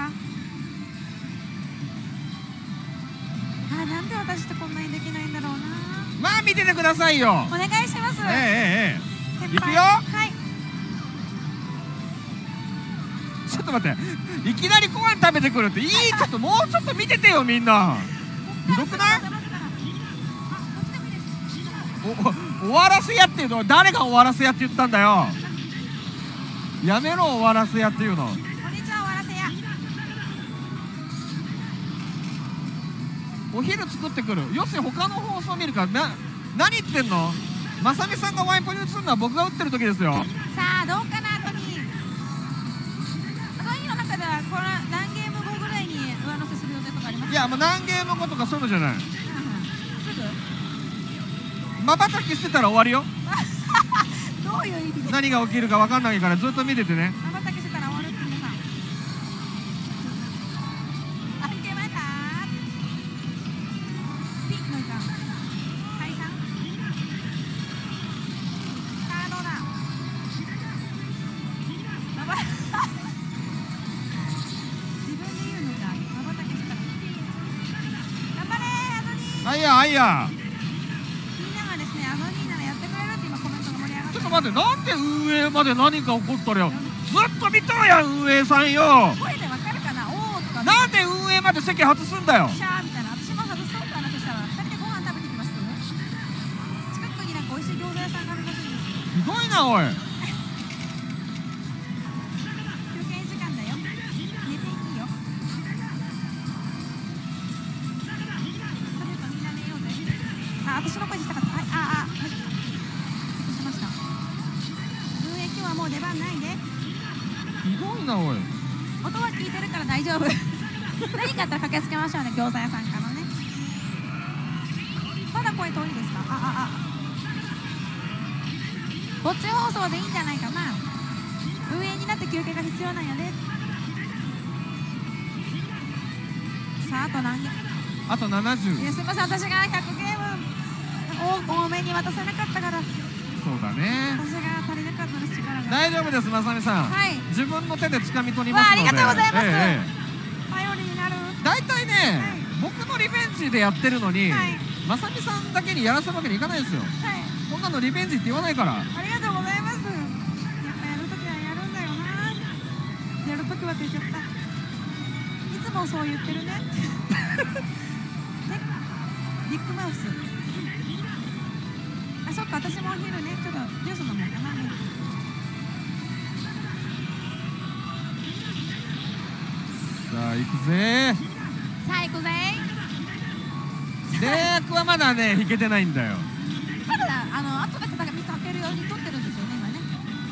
あ、なんで私ってこんなにできないんだろうな。 まあ見ててくださいよ。 お願いします。 ええええええ。いくよ。 はい。 ちょっと待って、いきなりご飯食べてくるっていい。ちょっともうちょっと見ててよみんな。ひどくない？お終わらせやっていうのは誰が終わらせやって言ったんだよ。やめろ、終わらせやっていうの。 こんにちは、終わらせや。 お昼作ってくる。よし、他の放送見るから。な何言ってんの。まさみさんがワイプに映るのは僕が打ってる時ですよ。 さあどうかな。アトニーアトニーの中ではこれ何ゲーム後ぐらいに上乗せする予定とかありますか？ いやもう何ゲーム後とかそういうのじゃない。 うんうん、すぐまばたきしてたら終わりよ。 どういう意味で？ 何が起きるか分かんないからずっと見ててね。 まばたきしてたら終わるって皆さん。あけまたピッのいかん解散さあどうだ。まば自分で言うのか。まばたきしてたら頑張れーアドニー。 あいやあいや。 みんながですね、アドニーならやってくれるって今コメントが盛り上がってる。 ちょっと待って、なんで運営まで何か起こっとるよ。ずっと見とるやん運営さんよ。 声でわかるかな。おーとかなんで運営まで席外すんだよ。 シャーみたいな。私も外そうかな。そしたらふたりでご飯食べてきます。近くになんか美味しい餃子屋さんがあるらしいんですよ。 ひどいなおい。 休憩時間だよ。寝ていいよ。食べるとみんな寝ようぜ。あ、私の声したかった。はい、ああ、はい。失礼しました。運営今日はもう出番ないで。 ひどいなおい。 音は聞いてるから大丈夫。何かあったら駆けつけましょうね、餃子屋さんからね。まだ声遠いですか？あ、あ、あ。こっち放送でいいんじゃないかな。運営になって休憩が必要なんやで。さあ、あと何ゲーム？ あとななじゅう。 いや、すみません、私がひゃくゲームを多めに渡せなかったから。 そうだね。 私が足りなかったです、力が。 大丈夫です、まさみさん。 はい。 自分の手で掴み取りますので。 わあ、ありがとうございます。 ええ、 頼りになる。 大体ね、 はい、 僕のリベンジでやってるのに、 はい、 まさみさんだけにやらせるわけにいかないですよ。 はい。 こんなのリベンジって言わないから。 ありがとうございます。やっぱやるときはやるんだよな。やるときはって言っちゃった。いつもそう言ってるね。ね、ビッグマウス。あ、そっか、私もお昼ね、ちょっとジュース飲もうかな。 さあ行くぜ。 さあ行くぜ。 レイアクはまだね引けてないんだよ。 まだあの後で肩が水かけるように取ってるんですよね今ね。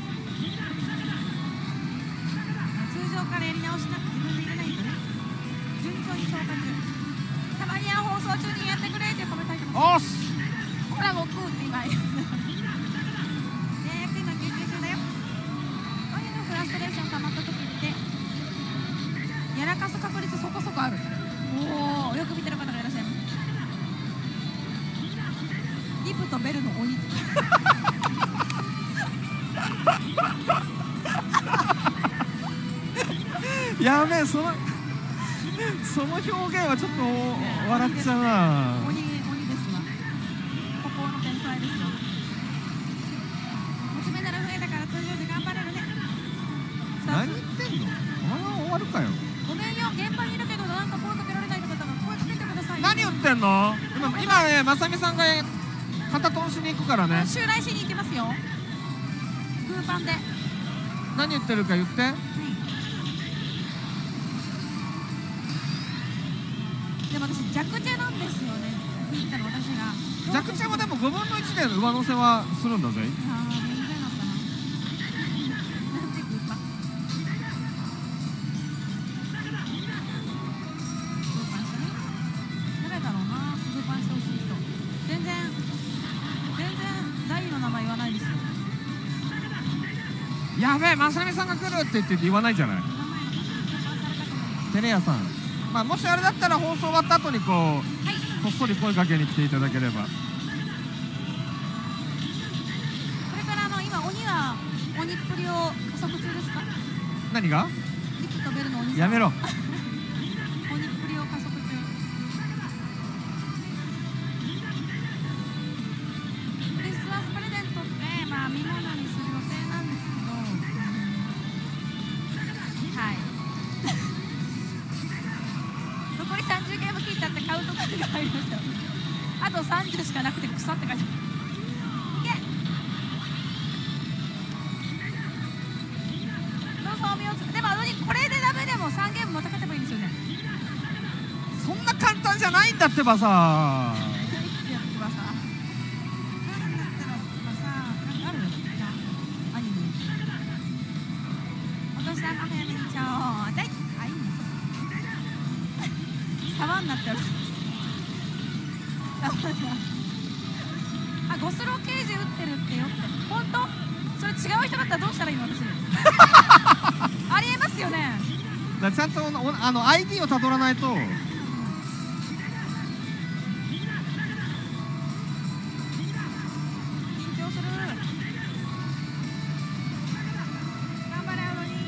通常からやり直しなくて自分で入れないとね。順調に消化中。たまには放送中にやってくれってコメント入ってます。 おっす。 ほらもう食うって今。レイアク今休憩中だよ。ワニのフラストレーション溜まった時ってやらかす確率そこそこある。おお、よく見てる方がいらっしゃいます。リプとベルの鬼。 やべえ、そのその表現はちょっと笑っちゃうな。 鬼、鬼ですわ。ここの天才ですわ。モチベなら増えたから通常で頑張れるね。 何言ってんの。お前は終わるかよ。 ごめんよ、現場にいるけどなんか声かけられないって方が声かけてくださいよ。 何言ってんの。今今ね、まさみさんが肩トンしに行くからね。 襲来しに行ってますよ。グーパンで。 何言ってるか言って。はい、 でも私弱者なんですよね。引いたの私が。 弱者はでもごぶんのいちで上乗せはするんだぜ。 ああ、全然だったな。なんでグーパン。グーパンしてね。誰だろうな、グーパンしてほしい人。全然全然ダイの名前言わないですよ。 やべえ、まさみさんが来るって言って言わないじゃない。テレ屋さん。 まあもしあれだったら放送終わった後にこう、 はい、 こっそり声かけに来ていただければ。 これからあの今鬼は鬼っぷりを加速中ですか？ 何が？ リキとベルの鬼さんやめろ。 鬼っぷりを加速中。クリスマスプレゼントってまあ見物にする予定なんですけど、はい残りさんじゅうゲーム切ったってカウントダウンが入りましたよ。あとさんじゅうしかなくて草って書いてある。いけ、どうぞお見事。でもあのにこれでダメでもさんゲームまた勝てばいいんですよね。 そんな簡単じゃないんだってばさ。 ってやってばさ、なんだったらばさ、なんかある？じゃあアニメ。お年玉早めにちょうだい。あ、いいんですよ。サバンナってある。サバンナ。あ、ゴスロー刑事打ってるってよって。本当？それ違う人だったらどうしたらいいの私。ありえますよね。 だからちゃんとおあの アイディー をたどらないと。 緊張する。頑張れアドニ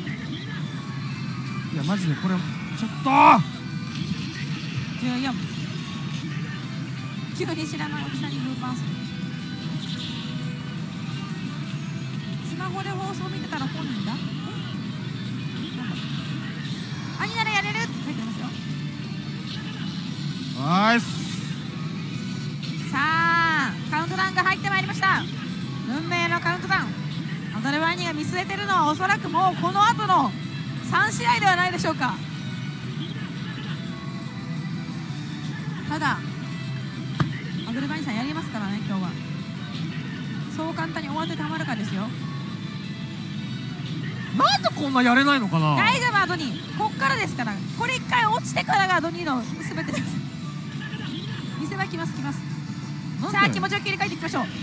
ー。 いやマジでこれちょっとじゅうよん。急に知らないおじさんにルーパンする。スマホで放送見てたら本人だ。兄ならやれるって書いてますよ。 ナイス。 さあカウントダウンが入ってまいりました。運命のカウントダウン。アドレバーニが見据えてるのはおそらくもうこの後のさん試合ではないでしょうか。ただアドレバーニさんやりますからね今日は。そう簡単に終わってたまるかですよ。 なんでこんなやれないのかな。 大丈夫アドニー、こっからですから。これ一回落ちてからがアドニーの全てです。見せ場きますきます。さあ気持ちを切り替えていきましょう。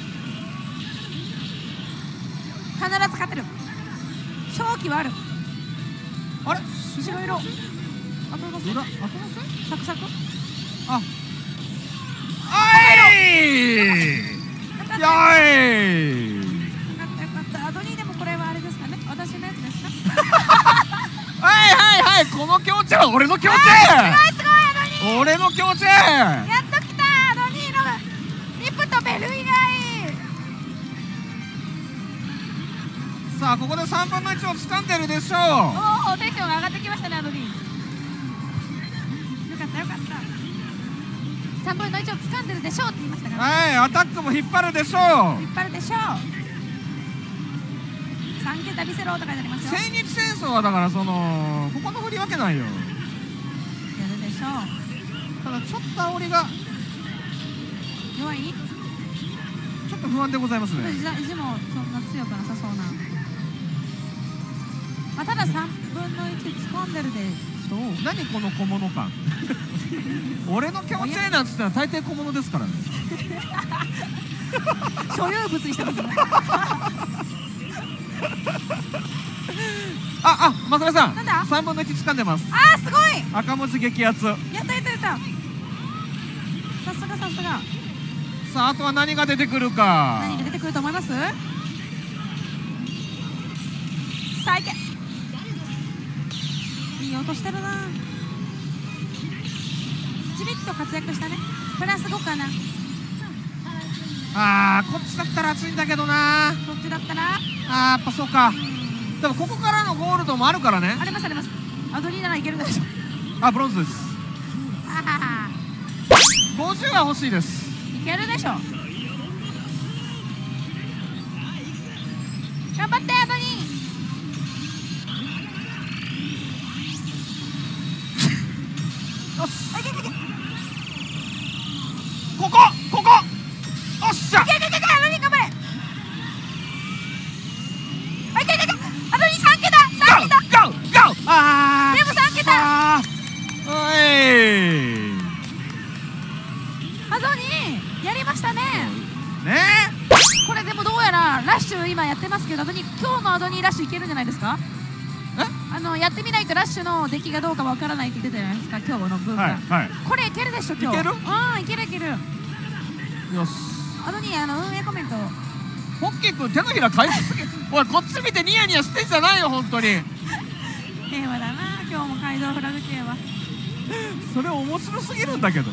必ず勝てる。勝機はある。 あれ白色後のせ裏後のせサクサク。 ああいよかったよやいかったよかった。アドニーでもこれはあれですかね、私のやつですか。 はいはいはい、この境地は俺の境地。 すごいすごいアドニー、 俺の境地。 やっときた。アドニーのリップとベル以外。 さあここでさんぶんのいちを掴んでるでしょう。 おおテンションが上がってきましたねアドニー。よかったよかった。さんぶんのいちを掴んでるでしょうって言いましたから、ね、 はい、アタックも引っ張るでしょう。 引っ張るでしょう。さん桁見せろとかになりますよ。 千日戦争はだからそのここの振り分けないよ。 やるでしょう。 ただちょっと煽りが弱い。 ちょっと不安でございますね。 意地もそんな強くなさそうな。まあ、たださんぶんのいち突っ込んでるでしょう。 何この小物感。俺の境地なんつったら大抵小物ですからね。 所有物にしてますね。 ああ、まさめさん。 なんださんぶんのいち掴んでます。 あーすごい。 赤文字激アツ。 やったやったやった。さすがさすが。 さああとは何が出てくるか。 何が出てくると思います？さあいけ。いい音してるな。ちびっと活躍したね。プラスごかな。 あーこっちだったら熱いんだけどな。 そっちだったらあーやっぱそうか。でもここからのゴールドもあるからね。 ありますあります。アドリーならいけるでしょ。 あ、ブロンズです。 あははごじゅうは欲しいです。 いけるでしょ。頑張ってアドリー。 よし、 あいけいけいけいけここここおっしゃ。 いけいけいけアドリー頑張れ。あいけいけいけアドリーさん桁さん桁。 ゴーゴーゴー。あーでもさん桁。 あーおいアドリーやりましたね。 ねこれでもどうやらラッシュ今やってますけど、アドニー今日のアドニーラッシュいけるんじゃないですか。 えあのやってみないとラッシュの出来がどうかわからないって言ってたじゃないですか、今日の分が、 はいはい。 これいけるでしょ今日。 いける？ うんいけるいける。 よし。 あとにあの運営コメント、 ポッキーくん手のひら返しすぎ。おいこっち見てニヤニヤしてんじゃないよ本当に。 平和だな今日も街道フラグ系は。 それ面白すぎるんだけど。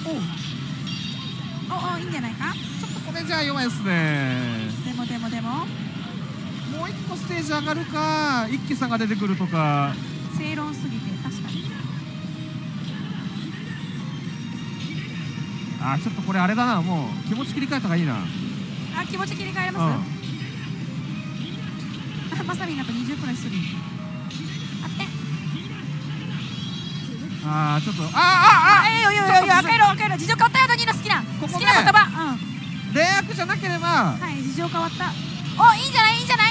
おおおいいんじゃないか。 ちょっとこれじゃあ弱いですね。 でもでもでももう一個ステージ上がるか一気さんが出てくるとか。 正論すぎて確かに。 あーちょっとこれあれだな、もう気持ち切り替えた方がいいな。 あ気持ち切り替えれうんます。あまさみんなとにじゅうくらいする。あってあーちょっとあーあーああえいよいよいよいよ赤色赤色事情変わったよアドニーの好きなここね好きな言葉。うんーレイアップじゃなければはい事情変わった。おいいんじゃないいいんじゃない。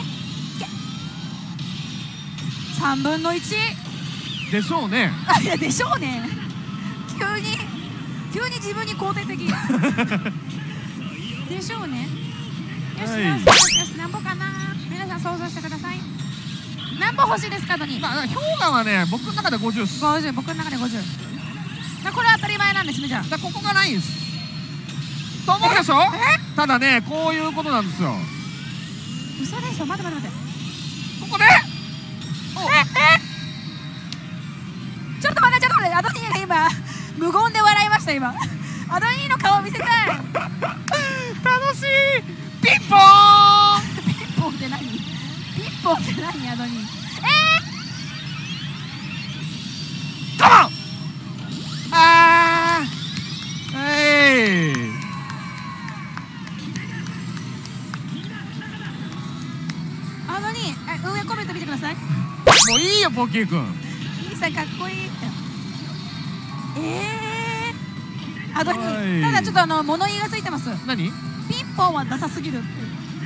さんぶんのいち。 でしょうね。 あいやでしょうね。急に急に自分に肯定的でしょうね。よしはいよしよしよしなんぼかな。皆さん想像してください。何本欲しいですかアドニー。 まあ氷河はね僕の中でごじゅうっす。 ごじゅう僕の中でごじゅう。これは当たり前なんですねじゃあ。 だここがないんすと思うでしょ。ただねこういうことなんですよ。 嘘でしょ。待って待って待ってここでちょっと待ってちょっと待ってアドニーが今無言で笑いました今。アドニーの顔見せたい。 楽しい。ピンポーン。 ピンポンって何。ピンポンって何アドニー。 カモン。あーはいアドニー運営コメント見てください。 もういいよポッキーくん。 兄さんかっこいいって。えー、アドニはいーただちょっとあの物言いがついてます。 何？ ピンポンはダサすぎるって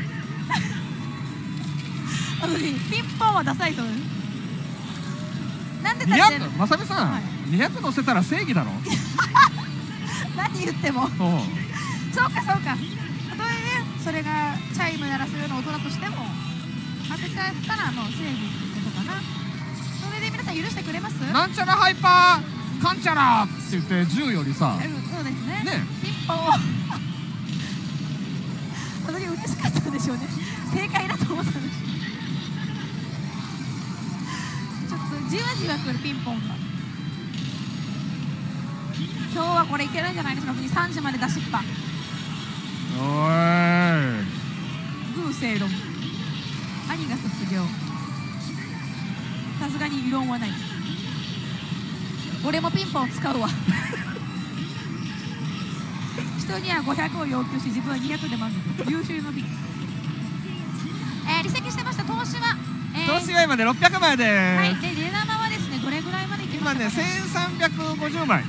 アドニーピンポンはダサいそうです。なんでだってにひゃくまさみさん、 はい、 にひゃく乗せたら正義だろ。 何言ってもうんそうかそうか。たとえねそれがチャイム鳴らすような大人としても当てちゃったらもう正義ってことかな。それで皆さん許してくれます？ なんちゃらハイパーカンチャラって言ってじゅうよりさうんそうですね。 ねピンポン本当に嬉しかったんでしょうね。正解だと思ったんです。ちょっとじわじわくるピンポンが。今日はこれいけるんじゃないですか。さんじまで出しっぱおーいグー正論兄が卒業。さすがに異論はない。俺もピンポン使うわ人にはごひゃくを要求し自分はにひゃくで満足。優秀の美。えー、離席してました投資は、えー、 投資は今でろっぴゃくまいではいす。 で出玉はですねどれぐらいまでいけま今したかね。 ねせんさんびゃくごじゅうまい。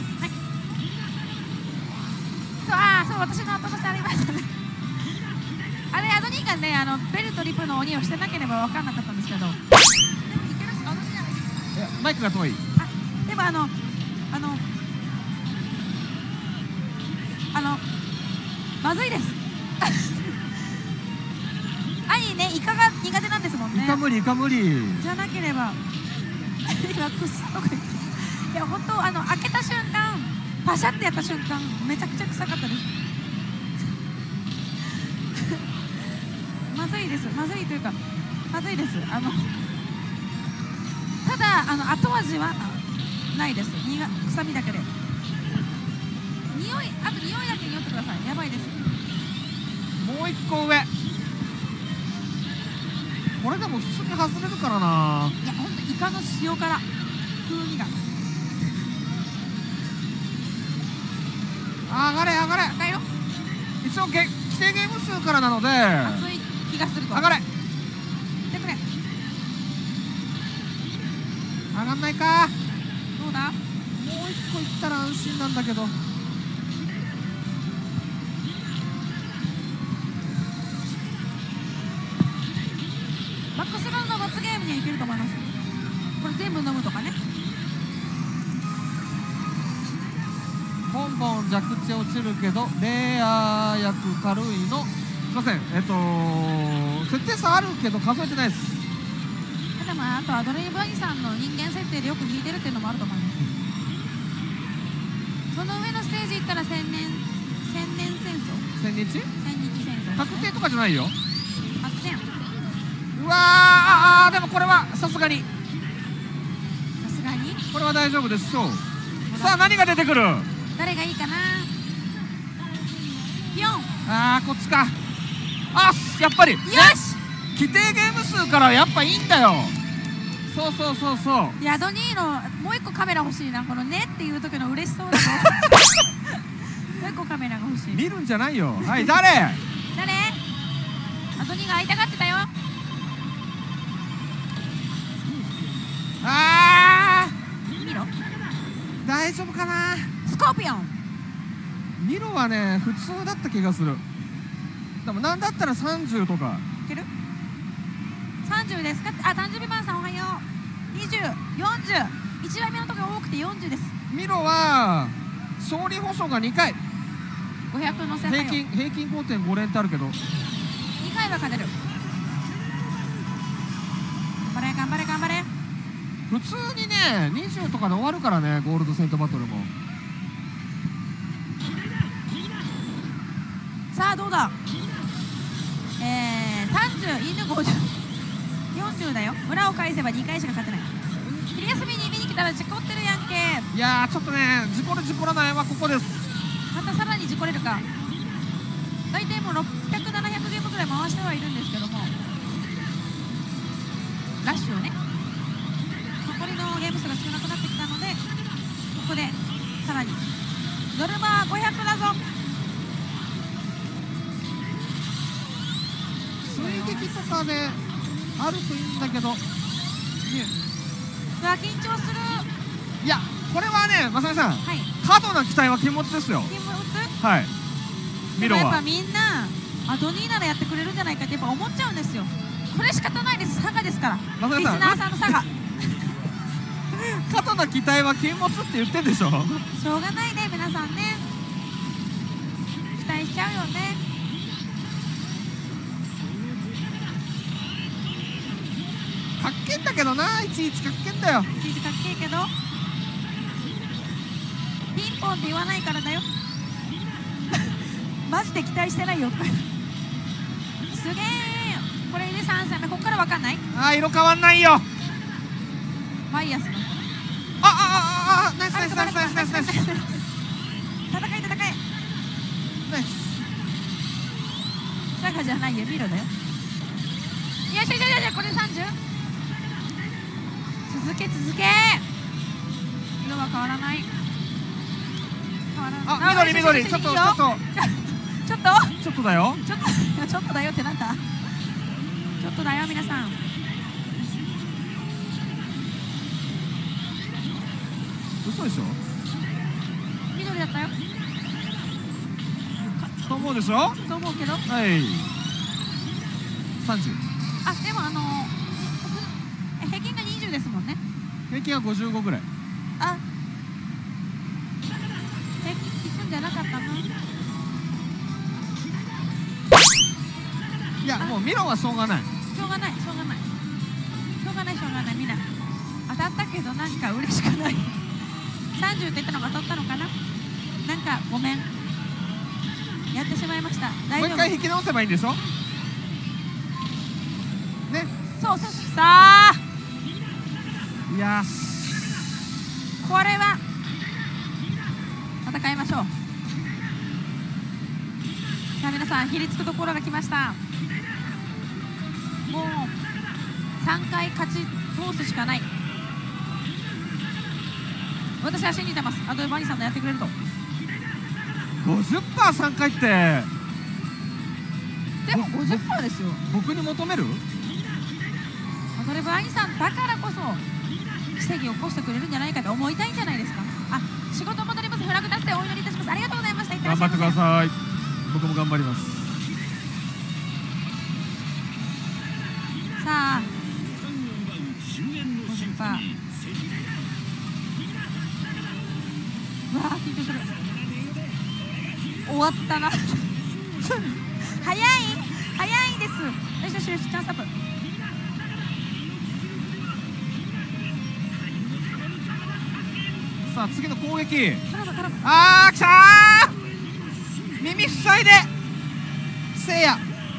そうあーそう私の後乗せありましたねあれアドニーがねあのベルとリプの鬼をしてなければ分かんなかったんですけど。でもいけるしアドニーならいける。 いやマイクが遠い。 あでもあのあのあのまずいです兄ねイカが苦手なんですもんね。 イカ無理イカ無理。 じゃなければ今くっそとか言っていや本当あの開けた瞬間パシャってやった瞬間めちゃくちゃ臭かったですまずいですまずいというかまずいです。あのただあの後味はないです。苦臭みだけで匂いあと匂いだけ匂ってください。やばいです。 もう一個上。これでも普通に外れるからな。 いやほんとイカの塩辛風味が上がれ上がれ。 赤色一応ゲ規定ゲーム数からなので熱い気がすると上がれ。 でくれ。 上がんないか。 どうだ。 もう一個いったら安心なんだけど。 バックスラウンド罰ゲームにはいけると思います。これ全部飲むとかね。 ポンポン弱地落ちるけどレア薬軽いの。すいませんえっと設定差あるけど数えてないです。 でもまああとアドレイブ兄さんの人間設定でよく弾いてるっていうのもあると思います。その上のステージ行ったら千年千年戦争千日千日戦争確定とかじゃないよ。 確定。 うわーあーでもこれはさすがにさすがにこれは大丈夫でしょう。さあ何が出てくる。 誰がいいかな。ピョン。 あーこっちか。あやっぱりよし、 規定ゲーム数からやっぱいいんだよ。そうそうそうそう。 いやアドニーのもう一個カメラ欲しいな。このねっていう時の嬉しそうな顔もう一個カメラが欲しい。 見るんじゃないよ。はい誰誰。アドニーが会いたがってたよ。 あミロ。 ー大丈夫かな。 スコーピオン。 ミロはね普通だった気がする。でもなんだったらさんじゅうとかいける。さんじゅうですか。あ誕生日マンさんおはよう。にじゅう、よんじゅう、いちばいめのとこが多くてよんじゅうです。 ミロは勝利保証がにかい、 ごひゃく乗せはよ平均平均 ごてんご 連ってあるけどにかいは勝てる。頑張れ頑張れ頑張れ。 普通にねにじゅうとかで終わるからね、ゴールドセントバトルも。 さあどうだ。えー、さんじゅう、犬ごじゅう、よんじゅうだよ。裏を返せばにかいしか勝てない。昼休みに見に来たら事故ってるやんけ。 いやーちょっとね事故る事故らないはここです。 またさらに事故れるか。大体もうろっぴゃく、ななひゃくゲームぐらい回してはいるんですけども、ラッシュをね、残りのゲーム数が少なくなってきたので、ここでさらにノルマごひゃくだぞ。 追撃とかであるといいんだけど、 うわ緊張する。 いやこれはねまさみさん、 はい、 過度な期待は禁物ですよ。 金物打つ。 はいミロでもやっぱはみんなアドニーならやってくれるんじゃないかってやっぱ思っちゃうんですよ。これ仕方ないです。佐賀ですから。 まさみさんリスナーさんの佐賀過度な期待は禁物って言ってんでしょ。 しょうがないね皆さんね、期待しちゃうよね。 かっけんだけどな、いちいちかっけんだよ。 いちいちかっけえけどピンポンって言わないからだよマジで期待してないよすげえ。これでさんさいめ。ここから分かんない。 あー色変わんないよ。 バイアスのあああああナイスナイスナイスナイスナイスナイス戦い戦いナイス。 佐賀じゃないよミロだよ。よしよしよしよし、これさんじゅう。続け続け。色は変わらない。変わらない。 あ緑緑、ちょっとちょっとちょっとちょっとだよ。 ちょっとちょっとだよってなんだ。ちょっとだよ皆さん。 嘘でしょ。 緑だったよと思うでしょ。 と思うけど、 はいさんじゅう。 あでもあのえ平均がにじゅうですもんね。 平均はごじゅうごぐらい。 あ平均いくんじゃなかったな。 いやもうミロはしょうがない。 しょうがないしょうがないしょうがないしょうがない。みんな当たったけどなんか嬉しくないさんじゅうって言ったのが当たったのかな。なんかごめんやってしまいました。大丈夫。 もう一回引き直せばいいんでしょね。 そうそうさあいやこれは戦いましょう。さあ皆さんひりつくところが来ました。もうさんかい勝ち通すしかない。私は信じてます。アドバニさんのやってくれると。 ごじゅっパーセントさんかいってでも ごじゅっパーセント ですよ。 僕に求める。 アドレブ兄さんだからこそ奇跡を起こしてくれるんじゃないかと思いたいんじゃないですか。あ仕事戻ります。フラグ達成お祈りいたします。ありがとうございました。いってらっしゃいませ。 頑張ってください。僕も頑張ります。 さあごじゅっパーセント。うわー緊張する。終わったな早い早いです。よしよしよしチャンスアップ。 さあ次の攻撃。 絡む絡む。 あー、きたー、耳塞いでせいや。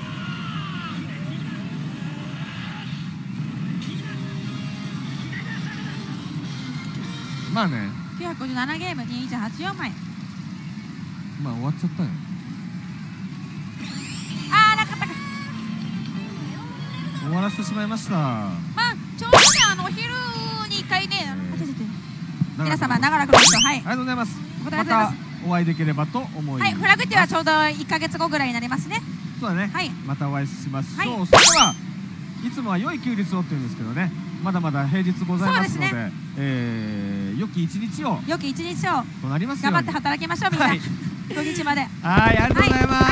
まあね、 きゅうひゃくごじゅうななゲームにいちはちよん枚。 まあ終わっちゃったよ。 あー、なかったか。 終わらせてしまいました。 まあちょうどね、あのお昼にいっかいね、あの皆様長らくのご視聴、はい、 ありがとうございます。 ありがとうございます。 またお会いできればと思います。 はい、フラグティはちょうどいっかげつごぐらいになりますね。 そうだね、 はい、 またお会いしましょう。 はい、 それではいつもは良い休日をって言うんですけどね、まだまだ平日ございますので、 ね、 えー、良き一日を良き一日をとなりますように頑張って働きましょう、みんな、 はい、 土日まで。 はい、ありがとうございます。